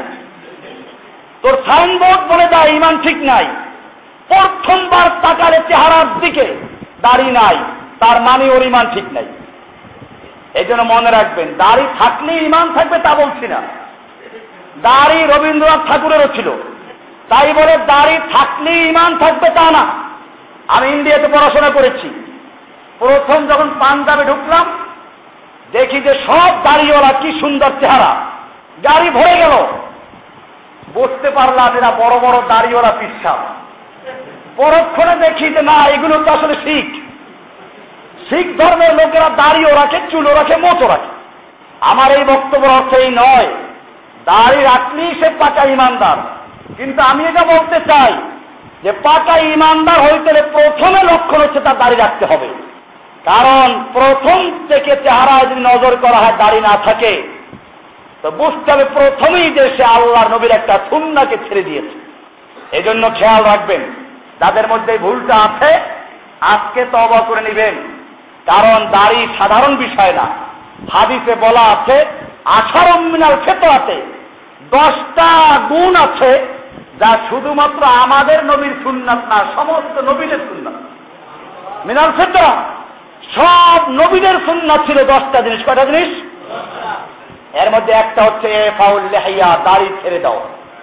তোর সাইনবোর্ড বলে দেয় ইমান ঠিক নাই। প্রথমবার তাকালে চেহারার দিকে দাড়ি নাই, তার মানে ওর ইমান ঠিক নাই। এই জন্য মনে রাখবেন, দাড়ি থাকলে ইমান থাকবে তা বলছি না। দাড়ি রবীন্দ্রনাথ ঠাকুরেরও ছিল, তাই বলে দাড়ি থাকলেই ইমান থাকবে তা না। আমি ইন্ডিয়াতে পড়াশোনা করেছি, প্রথম যখন পাঞ্জাবে ঢুকলাম দেখি যে সব দাড়িওয়ালা, কি সুন্দর চেহারা, গাড়ি ভরে গেল। বুঝতে পারলাম এরা বড় বড় দাড়িওয়ালা পিসাব। পরক্ষণে দেখি যে না, এগুলো তো আসলে শিখ শিখ ধর্মের লোকেরা দাড়িও রাখে, চুলও রাখে, মোচও রাখে। আমার এই বক্তব্য অর্থ এই নয় দাড়ি রাখলেই সে পাকা ইমানদার, কিন্তু আমি এটা বলতে চাই যে পাকা ইমানদার হইতে হলে প্রথমে লক্ষণ হচ্ছে তার দাড়ি রাখতে হবে। কারণ প্রথম থেকে চেহারায় যদি নজর করা হয় দাড়ি না থাকে, তো বুঝতে হবে প্রথমেই যে সে আল্লাহর নবীর একটা সুন্নাহকে ছেড়ে দিয়েছে। এই জন্য খেয়াল রাখবেন, যাদের মধ্যে ভুলটা আছে আজকে তওবা করে নেবেন। কারণ দাড়ি সাধারণ বিষয় না। হাদিসে বলা আছে, আশারুম মিনাল ফিতরাতে, দশটা গুণ আছে যা শুধুমাত্র আমাদের নবীর সুন্নাত না, সমস্ত নবীদের সুন্নাত। মিনাল ফিতরা, সব নবীদের সুন্নাত ছিল দশটা জিনিস। কয়টা জিনিস? এর মধ্যে একটা হচ্ছে ফাউল লিহিয়া, দাড়ি ছেড়ে দাও,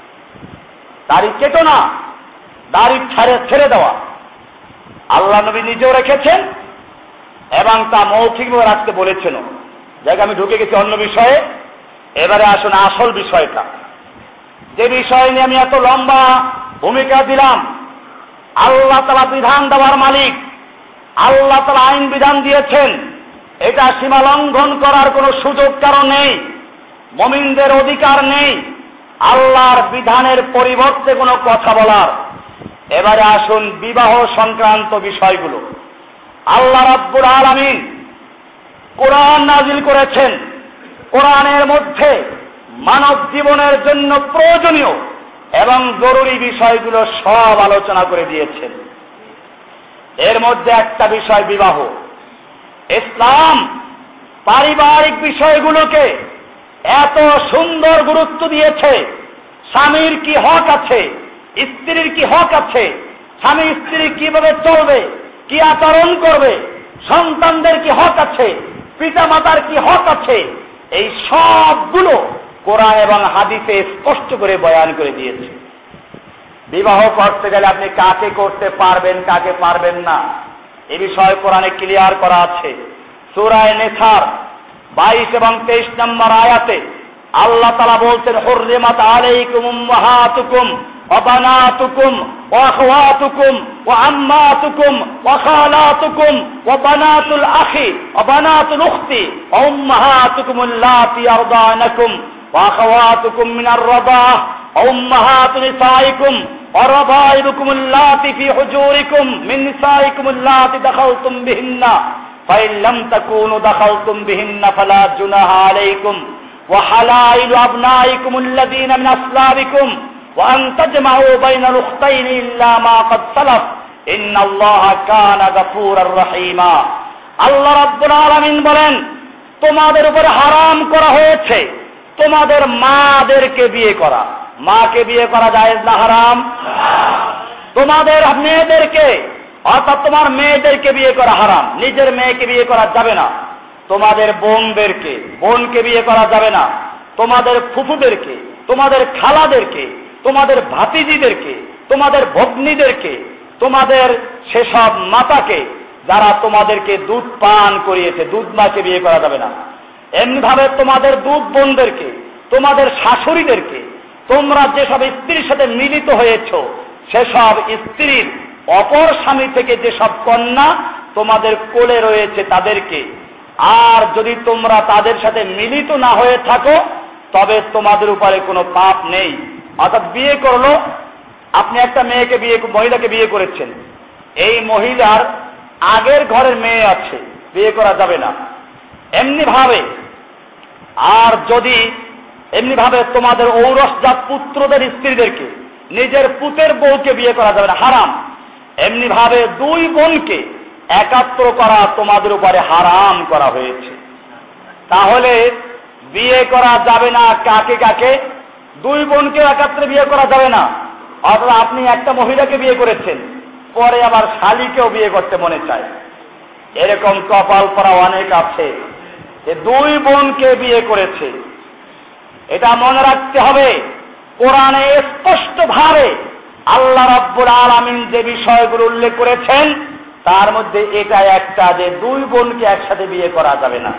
দাড়ি কেটো না, দাড়ি ছেড়ে ছেড়ে দেওয়া। আল্লাহ নবী নিজেও রেখেছেন এবং তা মৌখিকভাবে রাখতে বলেছেন। জায়গা আমি ঢুকে গেছি অন্য বিষয়ে। এবারে আসুন আসল বিষয়টা, যে বিষয় নিয়ে আমি এত লম্বা ভূমিকা দিলাম। আল্লাহ তাআলা বিধান দেওয়ার মালিক, আল্লাহ তাআলা আইন বিধান দিয়েছেন, এটা সীমা লঙ্ঘন করার কোনো সুযোগ কারণ নেই, মুমিনদের অধিকার নেই আল্লাহর বিধানের পরিবর্তে কোনো কথা বলার। এবারে আসুন বিবাহ সংক্রান্ত বিষয়গুলো। আল্লাহ রাব্বুল আলামিন কোরআন নাজিল করেছেন, কোরআনের মধ্যে মানব জীবনের জন্য প্রয়োজনীয় এবং জরুরি বিষয়গুলো সব আলোচনা করে দিয়েছেন। এর মধ্যে একটা বিষয় বিবাহ। ইসলাম পারিবারিক বিষয়গুলোকে এত সুন্দর গুরুত্ব দিয়েছে। স্বামীর কি হক আছে, স্ত্রীর কি হক আছে, স্বামী স্ত্রী কিভাবে চলবে, কি আচরণ করবে, সন্তানদের কি হক আছে, পিতা মাতার কি হক আছে, এই সবগুলো কোরআন এবং হাদিসে স্পষ্ট করে বয়ান করে দিয়েছে। বিবাহ করতে গেলে আপনি কাকে করতে পারবেন, কাকে পারবেন না, এ বিষয়ে কোরআনে ক্লিয়ার করা আছে। সূরা নিসার বাইশ এবং তেইশ নম্বর আয়াতে আল্লাহ তাআলা বলছেন, হুররিমাত আলাইকুম উম্মাহাতুকুম ওয়া বানাতুকুম ওয়া আখওয়াতুকুম ওয়া আম্মাতুকুম ওয়া খালাতুকুম ওয়া বানাতুল আখি ওয়া বানাতুল উখতি ওয়া উম্মাহাতুকুম আল্লাতী আরদানাকুম ওয়া আখওয়াতুকুম মিনার রাদাহ ওয়া উম্মাহাতু নিসাইকুম ওয়া রাবাইবুকুম আল্লাতী ফি হুজুরিকুম মিন নিসাইকুম আল্লাতী দাখালতুম বিহিন্না ফাইন লাম তাকুনু দাখালতুম বিহিন্না ফালা জুনাহা আলাইকুম ওয়া হালাইলু আবনাইকুম আল্লাযীনা মিন আসলাবিকুম ওয়া আন তাজমাউ বাইনাল উখতাইনি ইল্লা মা ক্বাদ সালাফ ইন্নাল্লাহা কানা গফুরার রহিমা। আল্লাহ রাব্বুল আলামিন বলেন, তোমাদের উপরে হারাম করা হয়েছে তোমাদের মাদেরকে বিয়ে করা। মাকে বিয়ে করা জায়েজ না হারাম? তোমাদের মেয়েদেরকে, অর্থাৎ তোমার মেয়েদেরকে বিয়ে করা হারাম, নিজের মেয়েকে বিয়ে করা যাবে না। তোমাদের বোনদেরকে, বোনকে বিয়ে করা যাবে না। তোমাদের ফুফুদেরকে, তোমাদের খালাদেরকে, তোমাদের ভাতিজিদেরকে, তোমাদের ভগ্নীদেরকে, তোমাদের সেসব মাতাকে যারা তোমাদেরকে দুধ পান করিয়েছে, দুধ মাকে বিয়ে করা যাবে না। এমনি ভাবে তোমাদের দুধ বোনদেরকে, তোমাদের শাশুড়িদেরকে, তোমরা যেসব স্ত্রীর সাথে মিলিত হয়েছ সেসব স্ত্রীর অপর স্বামী থেকে যেসব কন্যা তোমাদের কোলে রয়েছে তাদেরকে, আর যদি তোমরা তাদের সাথে মিলিত না হয়ে থাকো তবে তোমাদের উপরে কোনো পাপ নেই। অর্থাৎ বিয়ে করলো, আপনি একটা মেয়েকে বিয়ে মহিলাকে বিয়ে করেছেন, এই মহিলার আগের ঘরের মেয়ে আছে, বিয়ে করা যাবে না এমনি ভাবে। আর যদি এমনি ভাবে তোমাদের ঔরসজাত পুত্রদের স্ত্রীদেরকে, নিজের পুতের বউকে বিয়ে করা যাবে না, হারাম। এমনি ভাবে দুই বোনকে একাত্র করা তোমাদের উপরে হারাম করা হয়েছে। তাহলে বিয়ে করা যাবে না কাকে কাকে? দুই বোনকে একাত্রে বিয়ে করা যাবে না। অথবা আপনি একটা মহিলাকে বিয়ে করেছেন, পরে আবার শালীকেও বিয়ে করতে মনে চায়, এরকম কপাল পরা অনেক আছে যে দুই বোনকে বিয়ে করেছে। এটা মনে রাখতে হবে, কোরআনে স্পষ্ট ভাবে আল্লাহ রাব্বুল আলামিন যে বিষয়গুলো উল্লেখ করেছেন তার মধ্যে এটা একটা, যে দুই বোনকে একসাথে বিয়ে করা যাবে না।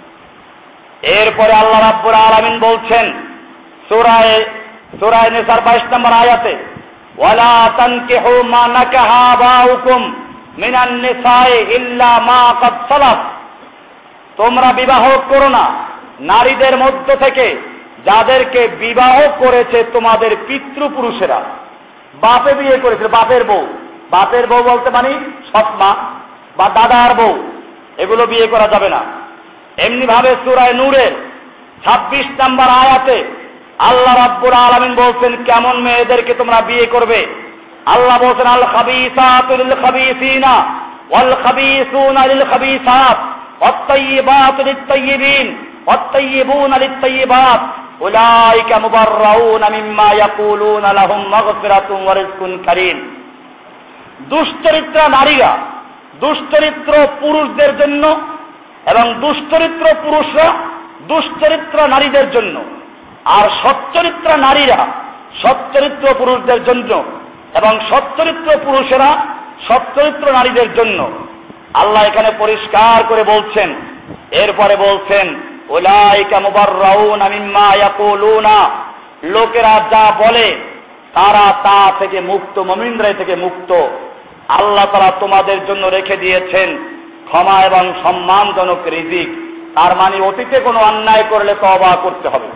এরপরে আল্লাহ রাব্বুল আলামিন বলছেন সূরা সূরা নিসার বাইশ নম্বর আয়াতে, ওয়ালা তানকিহু মা নাকাহা আবাউকুম মিনান নিসাই ইল্লা মা ক্বাদ সালাফ, তোমরা বিবাহ করো না নারীদের মধ্য থেকে যাদেরকে বিবাহ করেছে তোমাদের পিতৃপুরুষেরা। বাপে বিয়ে করেছে, বাপের বউ, বাপের বউ বলতে মানে সৎমা বা দাদার বউ, এগুলো বিয়ে করা যাবে না। এমনি ভাবে সূরা নূরের ছাব্বিশ নম্বর আয়াতে আল্লাহ রাব্বুল আলামিন বলছেন কেমন মেয়েদেরকে তোমরা বিয়ে করবে। আল্লাহ বলছেন আল খাবিসাতু লিল খাবিসিনা ওয়াল খাবিসুনা লিল খাবিসাত ওয়াত তাইয়্যিবাতু লিত তাইয়্যিবিন ওয়াত তাইয়্যিবুনা লিত তাইয়্যিবাত উলাইকা মুবাররাউনা মিম্মা ইয়াকুলুনা লাহুম মাগফিরাতুন ওয়া রিজকুন কারীম। দুশ্চরিত্রা নারীরা দুশ্চরিত্র পুরুষদের জন্য এবং দুশ্চরিত্র পুরুষরা দুশ্চরিত্র নারীদের জন্য, আর সচ্চরিত্র নারীরা সচ্চরিত্র পুরুষদের জন্য এবং সচ্চরিত্র পুরুষেরা সচ্চরিত্র নারীদের জন্য। আল্লাহ এখানে পরিষ্কার করে বলছেন। এরপরে বলছেন উলাইকা মুবাররাউনা মিম্মা ইয়াকুলুনা, লোকেরা যা বলে তারা তা থেকে মুক্ত, মুমিনরা থেকে মুক্ত। আল্লাহ তাআলা তোমাদের জন্য রেখে দিয়েছেন ক্ষমা এবং সম্মানজনক রিজিক। তার মানে অতীতে কোনো অন্যায় করলে তওবা করতে হবে।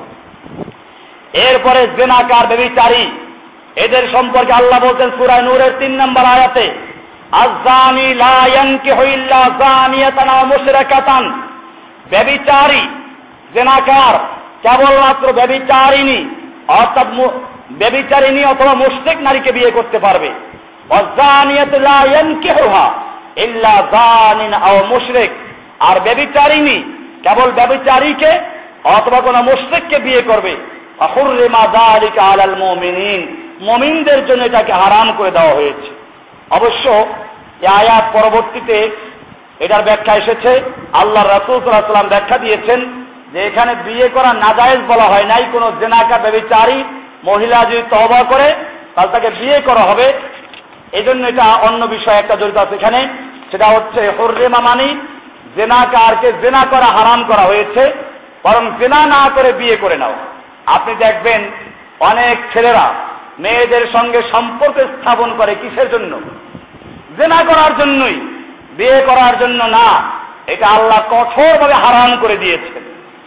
এরপরে জিনাকার, ব্যভিচারী, এদের সম্পর্কে আল্লাহ বলছেন সূরা নূরের তিন নম্বর আয়াতে, আয-যানি লা ইয়ানকিহু ইল্লা যানিয়াতান আও মুশরিকাতান, ব্যভিচারী জিনাকার কেবলমাত্র ব্যভিচারিণী অর্থাৎ ব্যভিচারিণী অথবা মুশরিক নারীকে বিয়ে করতে পারবে। ওয়ায-যানিয়াতু লা ইয়ানকিহুহা ইল্লা যানিন আও মুশরিক, আর ব্যভিচারিণী কেবল ব্যভিচারীকে অথবা কোন মুশরিককে বিয়ে করবে। ফাহুররিমা যালিকা আলাল মুমিনিন, মুমিনদের জন্য এটাকে হারাম করে দেওয়া হয়েছে। অবশ্য এই আয়াত পরবর্তীতে এটার ব্যাখ্যা এসেছে, আল্লাহ রাসূল সাল্লাল্লাহু আলাইহি ওয়াসাল্লাম ব্যাখ্যা দিয়েছেন যে এখানে বিয়ে করা নাজায়েজ বলা হয় নাই। কোন জিনাকার ব্যভিচারী মহিলা যদি তওবা করে তাহলে তাকে বিয়ে করা হবে। এই জন্য এটা অন্য বিষয় একটা জড়িত আছে এখানে, সেটা হচ্ছে হুররিমা মানি জিনাকারকে জিনা করা হারাম করা হয়েছে, বরং জিনা না করে বিয়ে করে নাও। আপনি দেখবেন অনেক ছেলেরা মেয়েদের সঙ্গে সম্পর্ক স্থাপন করে কিসের জন্য? জিনা করার জন্যই, বিয়ে করার জন্য না। এটা আল্লাহ কঠোরভাবে হারাম করে দিয়েছেন।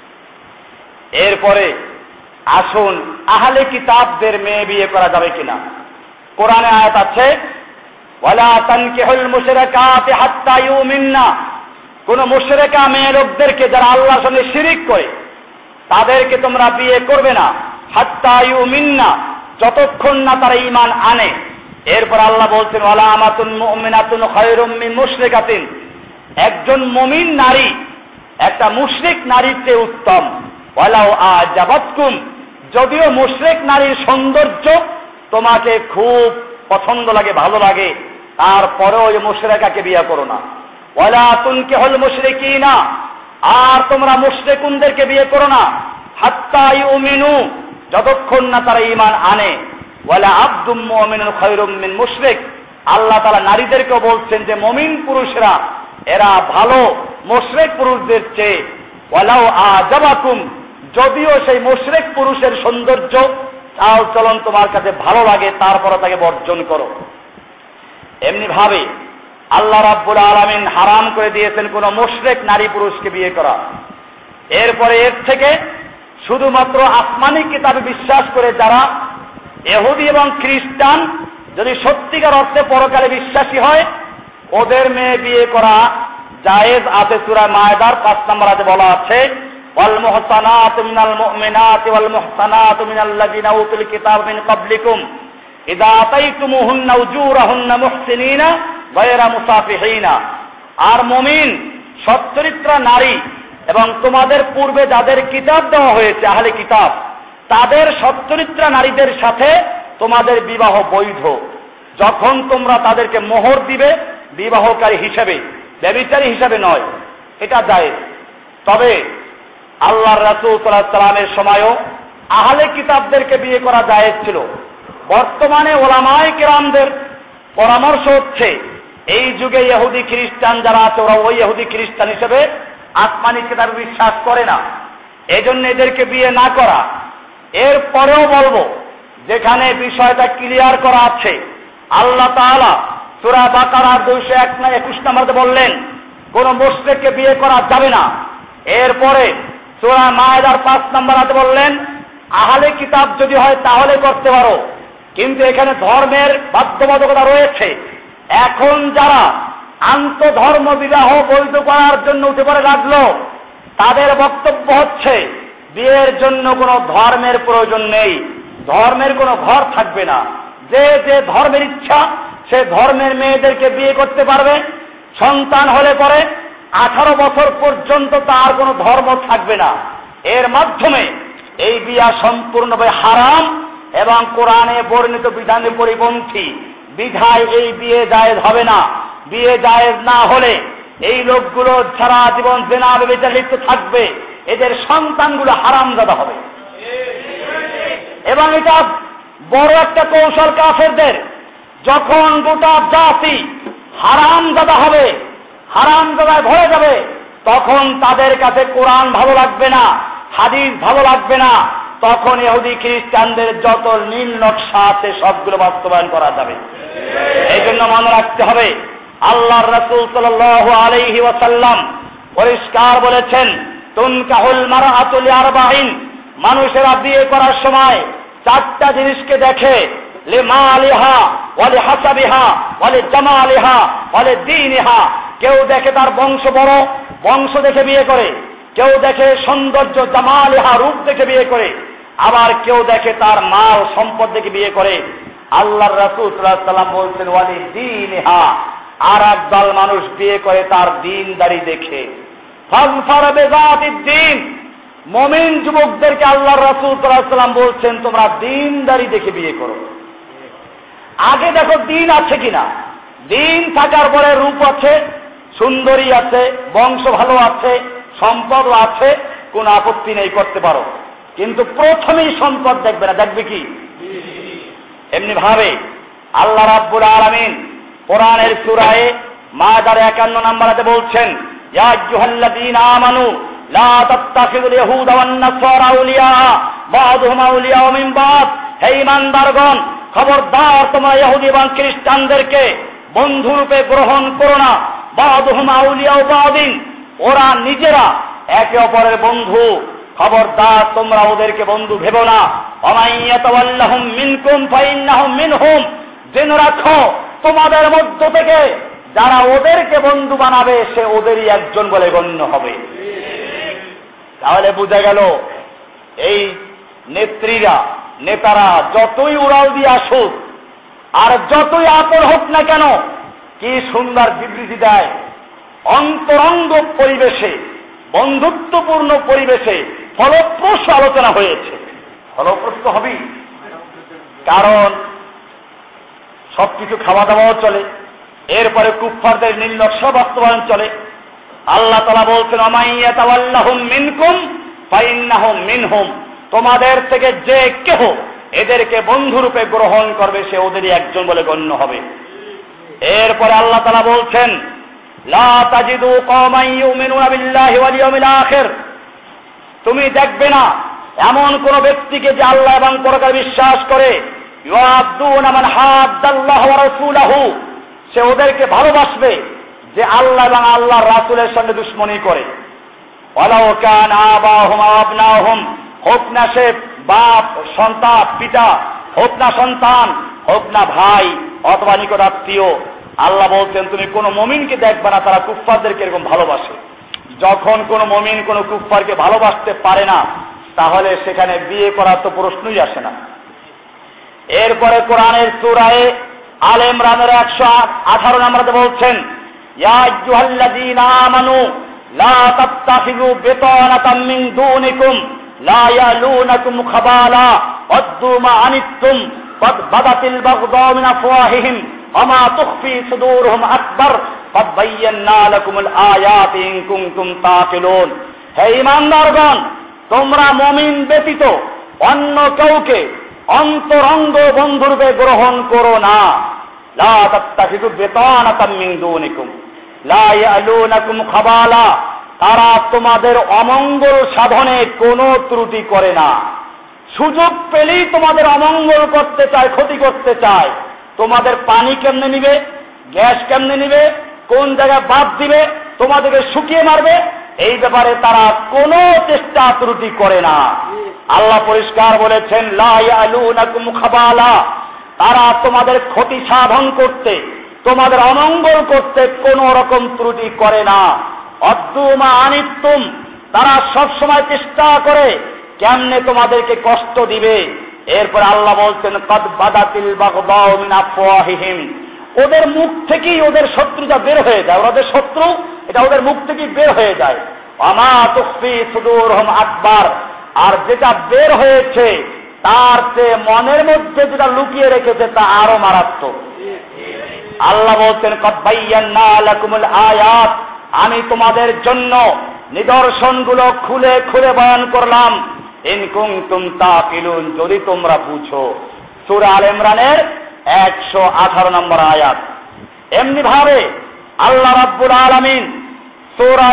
এরপরে আসুন আহলে কিতাবদের মেয়ে বিয়ে করা যাবে কিনা। কোরআনে আয়াত আছে, ওয়ালা তানকিহুল মুশরিকাতি হাত্তা ইউমিননা, কোন মুশরিকা মেয়ে লোকদেরকে যারা আল্লাহর সঙ্গে শিরিক করে তাদেরকে তোমরা বিয়ে করবে না, হাত্তা ইউমিননা, যতক্ষণ না তারা ঈমান আনে। এরপর আল্লাহ বলছেন ওয়ালা আমাতুন মুমিনাতুন খায়রুম মিন মুশরিকাতিন, একজন মুমিন নারী একটা মুশরিক নারীর চেয়ে উত্তম। ওয়ালাউ আজাবাতকুম, যদিও মুশরিক নারীর সৌন্দর্য তোমাকে খুব পছন্দ লাগে, ভালো লাগে, তারপরেও ওই মুশরিকাকে বিয়ে করো না। ওয়ালা তুনকিহুল মুশরিকিনা, আর তোমরা মুশরিকুনদেরকে বিয়ে করো না, হাত্তা ইউমিনু, যতক্ষণ না তারা ঈমান আনে। ওয়ালা আবদুম মুমিনুন খায়রুম মিন মুশরিক, আল্লাহ তাআলা নারীদেরকে বলছেন যে মুমিন পুরুষরা এরা ভালো মুশরিক পুরুষদের চেয়ে। ওয়ালাউ আজাবাকুম, যদিও সেই মুশরিক পুরুষের সৌন্দর্য চাল চলন তোমার কাছে ভালো লাগে তারপরে তাকে বর্জন করো। এমনি ভাবে আল্লাহ রাব্বুল আলামিন হারাম করে দিয়েছেন কোন মুশরিক নারী পুরুষকে বিয়ে করা। এরপরে এর থেকে শুধুমাত্র আসমানি কিতাবে বিশ্বাস করে যারা ইহুদি এবং খ্রিস্টান যদি সত্যিকার অর্থে পরকালে বিশ্বাসী হয় ওদের মেয়ে বিয়ে করা জায়েজ আছে। সূরা মায়েদার পাঁচ নম্বর আয়াতে বলা আছে ওয়াল মুহসানাতু মিনাল মুমিনাতি ওয়াল মুহসানাতু মিনাল্লাযিনা উতুল কিতাব মিন ক্বাবলিকুম ইযা আতাইতুমুহুন্না উজুরাহুন্না মুহসিনিনা গায়রা মুসাফিহিনা। আর মুমিন সচ্চরিত্রা নারী এবং তোমাদের পূর্বে যাদের কিতাব দেওয়া হয়েছে আহলে কিতাব তাদের সচ্চরিত্রা নারীদের সাথে তোমাদের বিবাহ বৈধ যখন তোমরা তাদেরকে মোহর দিবে বিবাহকারী হিসেবে, ব্যভিচারী হিসেবে নয়, এটা জায়েজ। তবে আল্লাহর রাসূল সাল্লাল্লাহু আলাইহি ওয়াসাল্লামের সময়ও আহলে কিতাবদেরকে বিয়ে করা জায়েজ ছিল। বর্তমানে ওলামায়ে কেরামদের পরামর্শ হচ্ছে এই যুগে ইহুদি খ্রিস্টান যারা আছে ওরা ওই ইহুদি খ্রিস্টান হিসেবে আসমানি কিতাবে বিশ্বাস করে না, এজন্য এদেরকে বিয়ে না করা। এরপরেও বলবো যেখানে বিষয়টা ক্লিয়ার করা আছে, আল্লাহ তাআলা সূরা বাকারার দুইশো এক না একুশ নম্বরে বললেন কোন মুশরিককে বিয়ে করা যাবে না। এরপরে সূরা মায়েদার পাঁচ নম্বর আয়াতে বললেন আহলে কিতাব যদি হয় তাহলে করতে পারো, কিন্তু এখানে ধর্মের বাধ্যবাধকতা রয়েছে। এখন যারা আন্তঃধর্ম বিবাহ বৈধ করার জন্য উঠে পড়ে লাগলো তাদের বক্তব্য হচ্ছে বিয়ের জন্য কোনো ধর্মের প্রয়োজন নেই, ধর্মের কোনো ঘর থাকবে না, যে যে ধর্মের ইচ্ছা সে ধর্মের মেয়েদেরকে বিয়ে করতে পারবে। সন্তান হলে পরে আঠারো বছর পর্যন্ত তার কোনো ধর্ম থাকবে না। এর মাধ্যমে এই বিয়া সম্পূর্ণভাবে হারাম এবং কোরআনে বর্ণিত বিধানের পরিপন্থী, বিধায় এই বিয়ে জায়েজ হবে না। বিয়ে জায়েজ না হলে এই লোকগুলো সারা জীবন জিনা ব্যভিচারে লিপ্ত থাকবে, এদের সন্তানগুলো হারামজাদা হবে। এবং এটা বড় একটা কৌশল কাফেরদের, যখন গোটা জাতি হারামজাদা হবে, হারামজাদায় ভরে যাবে, তখন তাদের কাছে কোরআন ভালো লাগবে না, হাদিস ভালো লাগবে না, তখন ইহুদি খ্রিস্টানদের যত নীল নকশা আছে সবগুলো বাস্তবায়ন করা যাবে। এই জন্য মনে রাখতে হবে আল্লাহর রাসূল সাল্লাল্লাহু আলাইহি ওয়াসাল্লাম পরিষ্কার বলেছেন তুনকাহুল মারআতু লিআরবাইন, মানুষেরা বিয়ে করার সময় চারটা জিনিসকে দেখে, লিমালিহা ওয়া লিহাসাবিহা ওয়া লিজামালিহা ওয়া লিদীনিহা। কেউ দেখে তার বংশ বড়, বংশ দেখে বিয়ে করে, কেউ দেখে সৌন্দর্য জামালিহা রূপ দেখে বিয়ে করে, আবার কেউ দেখে তার মাল সম্পদ দেখে বিয়ে করে। আল্লাহর রাসূল সাল্লাল্লাহু আলাইহি ওয়াসাল্লাম বলছেন ওয়া লিদীনিহা, আর এক দল মানুষ বিয়ে করে তার দীনদারি দেখে। ফাযফার বিযাতিদ দীন, মুমিন যুবকদেরকে আল্লাহর রাসূল সাল্লাল্লাহু আলাইহি ওয়াসাল্লাম বলছেন তোমরা দীনদারি দেখে বিয়ে করো। আগে দেখো দিন আছে কিনা, দিন থাকার পরে রূপ আছে, সুন্দরী আছে, বংশ ভালো আছে, সম্পদ আছে, কোন আপত্তি নেই, করতে পারো। কিন্তু প্রথমেই সম্পদ দেখবে না, দেখবে কি? এমনি ভাবে আল্লাহ রাব্বুল আলামিন কোরআনের সূরা মায়েদার একান্ন নম্বর আয়াতে বলছেন ইয়া আইয়ুহাল্লাযীনা আমানু লা তাত্তাখিযুল ইয়াহুদা ওয়ান নাসারা আউলিয়া বা'দুহুম আউলিয়া মিন বা'দ। হে ঈমানদারগণ, খবরদার তোমরা ইহুদি এবং খ্রিস্টানদেরকে বন্ধুরূপে গ্রহণ করো না। বা'দুহুম আউলিয়া বা'দিন, ওরা নিজেরা একে অপরের বন্ধু, খবরদার তোমরা ওদেরকে বন্ধু ভেবো না। ওয়ামাইয়াতাওয়াল্লাহুম মিনকুম ফাইন্নাহুম মিনহুম, জেনে রাখো তোমাদের মধ্য থেকে যারা ওদেরকে বন্ধু বানাবে সে ওদেরই একজন বলে গণ্য হবে। তাহলে বোঝা গেল এই নেত্রীরা, নেতারা যতই উড়াল দিয়ে আসুক আর যতই আপন হোক না কেন, কি সুন্দর বিবৃতি দেয়, অন্তরঙ্গ পরিবেশে, বন্ধুত্বপূর্ণ পরিবেশে ফলপ্রসূ আলোচনা হয়েছে। ফলপ্রসূ হবেই, কারণ সবকিছু খাওয়া দাওয়াও চলে, এরপরে কুফফারদের নীল নকশা বাস্তবায়ন চলে। আল্লাহ তাআলা বলছেন ওয়ামাইয়াতাওয়াল্লাহুম মিনকুম ফাইন্নাহুম মিনহুম, তোমাদের থেকে যে কেহ এদেরকে বন্ধুরূপে গ্রহণ করবে সে ওদেরই একজন বলে গণ্য হবে। এরপরে আল্লাহ তাআলা বলছেন লা তাজিদু কওমান ইউমিনুনা বিল্লাহি ওয়াল ইয়াউমিল আখির, তুমি দেখবে না এমন কোন ব্যক্তিকে যে আল্লাহ এবং পরকালে বিশ্বাস করে, ইউআদ্দুনা মান হাদ্দাল্লাহ ওয়া রাসূলাহু, সে ওদেরকে ভালোবাসবে যে আল্লাহ এবং আল্লাহর রাসূলের সঙ্গে দুশমনী করে। ওয়ালাউ কানা আবাহুম ওয়া আবনাহুম, হোক না সে বাপ সন্তান পিতা, হোক না সন্তান, হোক না ভাই অথবা নিকট আত্মীয়। আল্লাহ বলছেন তুমি কোন মুমিনকে দেখবে না তারা কুফফারদেরকে এরকম ভালোবাসে। যখন কোন মুমিন কোন কুফফারকে ভালোবাসতে পারে না, তাহলে সেখানে বিয়ে করার তো প্রশ্নই আসে না। এরপরে কোরআনের সূরা আলে ইমরানের একশো আঠারো নম্বরে বলছেন, ইয়া আইয়ুহাল্লাযীনা আমানু লা তাত্তাখিযু বিতানাতাম মিন দুনিকুম লা ইয়ালুনাকুম খাবালা ওয়াদ্দু মা আনিতুম قد بدت البغضاء من أفواههم وما تخفي صدورهم أكبر قد بينا لكم الآيات إن كنتم تعقلون। হে ঈমানদারগণ, তোমরা মুমিন ব্যতীত অন্য কাউকে অন্তরঙ্গ বন্ধুরূপে গ্রহণ করো না। লা তাত্তাখিযু বিতানাতাম মিন দুনিকুম লা ইয়ালুনাকুম খাবালা, তারা তোমাদের অমঙ্গল সাধনে কোনো ত্রুটি করে না। সুযোগ পেলেই তোমাদের অমঙ্গল করতে চায়, ক্ষতি করতে চায়। তোমাদের পানি কেমনে নিবে, গ্যাস কেমনে নিবে, কোন জায়গায় বাদ দিবে, তোমাদেরকে শুকিয়ে মারবে, এই ব্যাপারে তারা কোনো চেষ্টা ত্রুটি করে না। আল্লাহ পরিষ্কার বলেছেন, লা ইয়ালুনাকুম খাবালা, তারা তোমাদের ক্ষতি সাধন করতে, তোমাদের অমঙ্গল করতে কোন রকম ত্রুটি করে না। ওয়াদ্দু মা আনিতুম, তারা সব সময় চেষ্টা করে কেমনে তোমাদেরকে কষ্ট দিবে। এরপর আল্লাহ বলছেন, কদ বাদাতিল বাগদাউ মিন আফওয়াহিহিম, ওদের মুখ থেকেই ওদের শত্রুতা বের হয়ে যায়। ওদের শত্রু এটা ওদের মুখ থেকেই বের হয়ে যায়। ওয়ামা তুখফি সুদুরহুম আকবার, আর যেটা বের হয়েছে তার চেয়ে মনের মধ্যে যেটা লুকিয়ে রেখেছে তা আরো মারাত্মক। আল্লাহ বলছেন, কদ বায়্যানা লাকুমুল আয়াত, আমি তোমাদের জন্য নিদর্শনগুলো খুলে খুলে বয়ান করলাম। ইন কুনতুম তাকিলুন, যদি তোমরা বুঝো। সূরা আলে ইমরানের একশো আঠারো নম্বর আয়াত। এমনি ভাবে আল্লাহ রাব্বুল আলামিন সূরা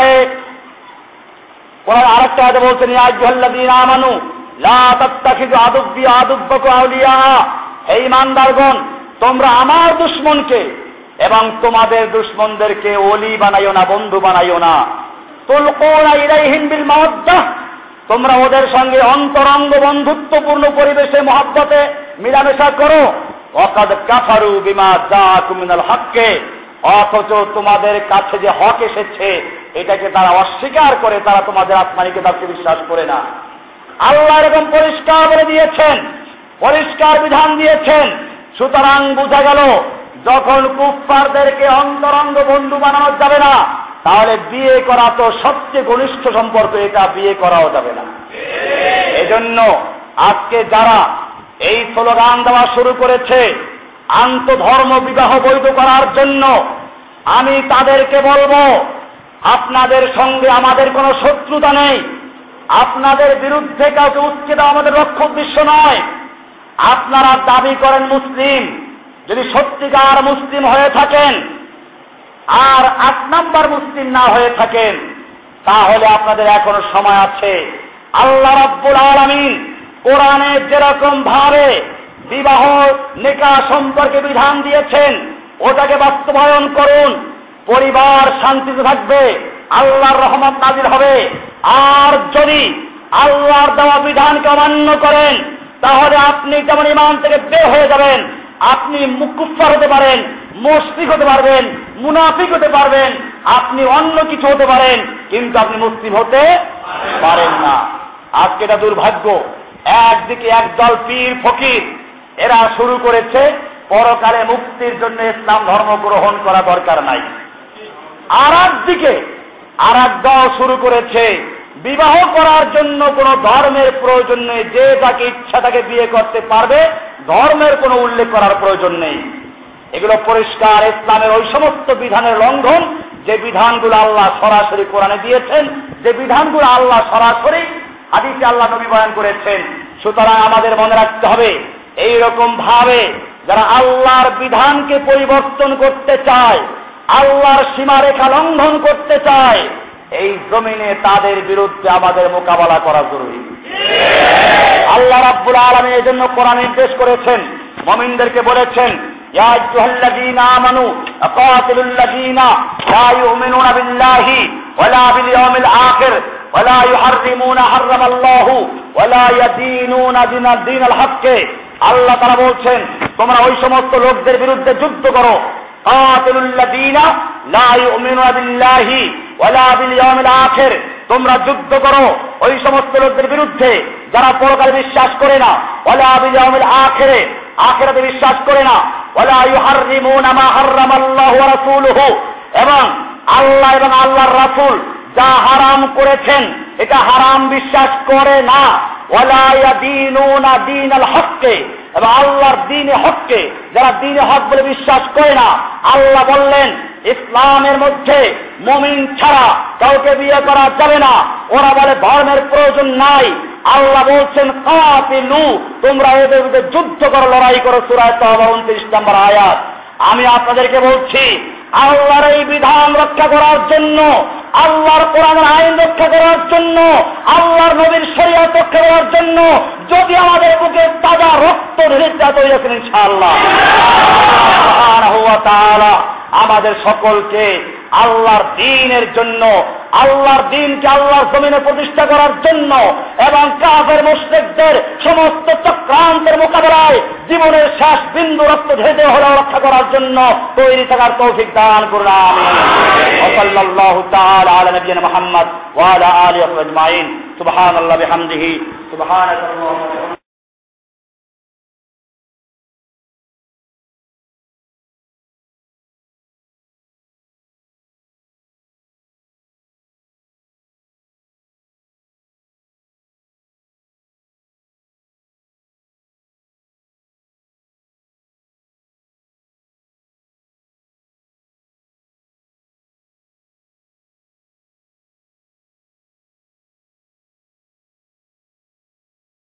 কোরআন আরেকটা আয়াতে বলছেন, ইয়া আইয়ুহাল্লাযীনা আমানু লা তাত্তাখিযু আদুব্বি আদুব্বাকুম আউলিয়া, হে ঈমানদারগণ, তোমরা আমার দুশমনকে এবং তোমাদের দুশমনদেরকে ওলি বানাইও না, বন্ধু বানাইও না। তুলকুনা ইলাইহিম বিল মাওয়াদ্দাহ, তোমরা ওদের সঙ্গে অন্তরঙ্গ বন্ধুত্বপূর্ণ পরিবেশে মহব্বতে মিলামেশা করো। ওয়াকাদ কাফারু বিমা জাআকুম মিনাল হক্কে, অথচ তোমাদের কাছে যে হক এসেছে এটাকে তারা অস্বীকার করে, তারা তোমাদের আসমানী কিতাবকে বিশ্বাস করে না। আল্লাহ এরকম পরিষ্কার বলে দিয়েছেন, পরিষ্কার বিধান দিয়েছেন। সুতরাং বোঝা গেল, যখন কুফফারদেরকে অন্তরঙ্গ বন্ধু বানানো যাবে না, তাহলে বিয়ে করা তো সবচেয়ে ঘনিষ্ঠ সম্পর্ক, এটা বিয়ে করাও যাবে না। এজন্য আজকে যারা এই স্লোগান দেওয়া শুরু করেছে আন্তধর্ম বিবাহ বৈধ করার জন্য, আমি তাদেরকে বলবো, আপনাদের সঙ্গে আমাদের কোনো শত্রুতা নেই। আপনাদের বিরুদ্ধে কাউকে উৎকে দেওয়া আমাদের লক্ষ্য উদ্দেশ্য নয়। আপনারা দাবি করেন মুসলিম, যদি সত্যিকার মুসলিম হয়ে থাকেন আর আট নাম্বার মুসলিম না হয়ে থাকেন, তাহলে আপনাদের এখনো সময় আছে। আল্লাহ রাব্বুল আলামিন কোরআনে যেরকম ভাবে বিবাহ নিকাহ সম্পর্কে বিধান দিয়েছেন, ওটাকে বাস্তবায়ন করুন। পরিবার শান্তিতে থাকবে, আল্লাহর রহমত নাজিল হবে। আর যদি আল্লাহর দেওয়া বিধানকে অমান্য করেন, তাহলে আপনি যেমন ঈমান থেকে বের হয়ে যাবেন, আপনি কুফফার হতে পারেন, মুশরিক হতে পারবেন, মুনাফিক হতে পারবেন, আপনি অন্য কিছু হতে পারেন, কিন্তু আপনি মুসলিম হতে পারেন না। আজকে এটা দুর্ভাগ্য। একদিকে একদল পীর ফকির, এরা শুরু করেছে পরকালে মুক্তির জন্য ইসলাম ধর্ম গ্রহণ করা দরকার নাই। আর একদিকে আর এক দল শুরু করেছে বিবাহ করার জন্য কোন ধর্মের প্রয়োজন নেই, যে তাকে ইচ্ছা তাকে বিয়ে করতে পারবে, ধর্মের কোনো উল্লেখ করার প্রয়োজন নেই। এগুলো পরিষ্কার ইসলামের ওই সমস্ত বিধানের লঙ্ঘন, যে বিধানগুলো আল্লাহ সরাসরি কোরআনে দিয়েছেন, যে বিধানগুলো আল্লাহ সরাসরি হাদিসে আল্লাহ নবী বয়ান করেছেন। সুতরাং আমাদের মনে রাখতে হবে, এইরকম ভাবে যারা আল্লাহর বিধানকে পরিবর্তন করতে চায়, আল্লাহর সীমারেখা লঙ্ঘন করতে চায়, এই জমিনে তাদের বিরুদ্ধে আমাদের মোকাবেলা করা জরুরি। আল্লাহ রাব্বুল আলামিন এই জন্য কোরআন নির্দেশ করেছেন, মুমিনদেরকে বলেছেন, ইয়া আইয়ুহাল্লাযীনা আমানু আকাতিলুল্লাযীনা লা ইউমিনুনা বিল্লাহি ওয়ালা বিল ইয়াউমিল আখির ওয়ালা ইউহাররিমুনা হাররামাল্লাহু ওয়ালা ইয়াদীনুনা দীনাল হক। আল্লাহ তাআলা বলছেন, তোমরা ওই সমস্ত লোকদের বিরুদ্ধে যুদ্ধ করো, কাতিলুল্লাযীনা লা ইউমিনুনা বিল্লাহি ওয়ালা বিল ইয়াউমিল আখির, তোমরা যুদ্ধ করো ওই সমস্ত লোকদের বিরুদ্ধে যারা পরকালে বিশ্বাস করে না, ওয়ালা বিল ইয়াউমিল আখির, আখিরাতে বিশ্বাস করে না, ওয়ালা ইউহাররিমুনা মা হাররামাল্লাহু ওয়া রাসূলুহু, এবং আল্লাহ এবং আল্লাহর রাসূল যা হারাম করেছেন এটা হারাম বিশ্বাস করে না, ওয়ালা ইয়াদীনুনা দীনাল হক, এবং আল্লাহর দ্বীনে হককে যারা দ্বীনে হক বলে বিশ্বাস করে না। আল্লাহ বললেন ইসলামের মধ্যে মুমিন ছাড়া কাউকে বিয়ে করা যাবে না, ওরা বলে ধর্মের প্রয়োজন নাই। আল্লাহ বলছেন কাতিলু, তোমরা এদের বিরুদ্ধে যুদ্ধ করো, লড়াই করো। সূরা তাওবা উনত্রিশ নম্বর আয়াত। আমি আপনাদেরকে বলছি, আল্লাহর এই বিধান রক্ষা করার জন্য, আল্লাহর কোরআনের আইন রক্ষা করার জন্য, আল্লাহর নবীর শরীয়ত রক্ষা করার জন্য যদি আমাদের বুকে তাজা রক্ত ঢেলে তৈরি ইনশাআল্লাহ সুবহানাহু ওয়া তাআলা আমাদের সকলকে আল্লাহর দ্বীনের জন্য, আল্লাহর দ্বীনকে আল্লাহর জমিনে প্রতিষ্ঠা করার জন্য এবং কাফের মুশরিকদের সমস্ত চক্রান্তের মোকাবেলায় জীবনের শেষ বিন্দু রক্ত ঢেলে হলেও রক্ষা করার জন্য তৈরি থাকার তৌফিক দান করুন, আমিন। ওয়া সাল্লাল্লাহু তাআলা আলা নবিয়িনা মুহাম্মদ ওয়া আলা আলিহি ওয়া সাহবিহি আজমাইন। সুবহানাল্লাহি ওয়া বিহামদিহি, সুবহানাল্লাহি।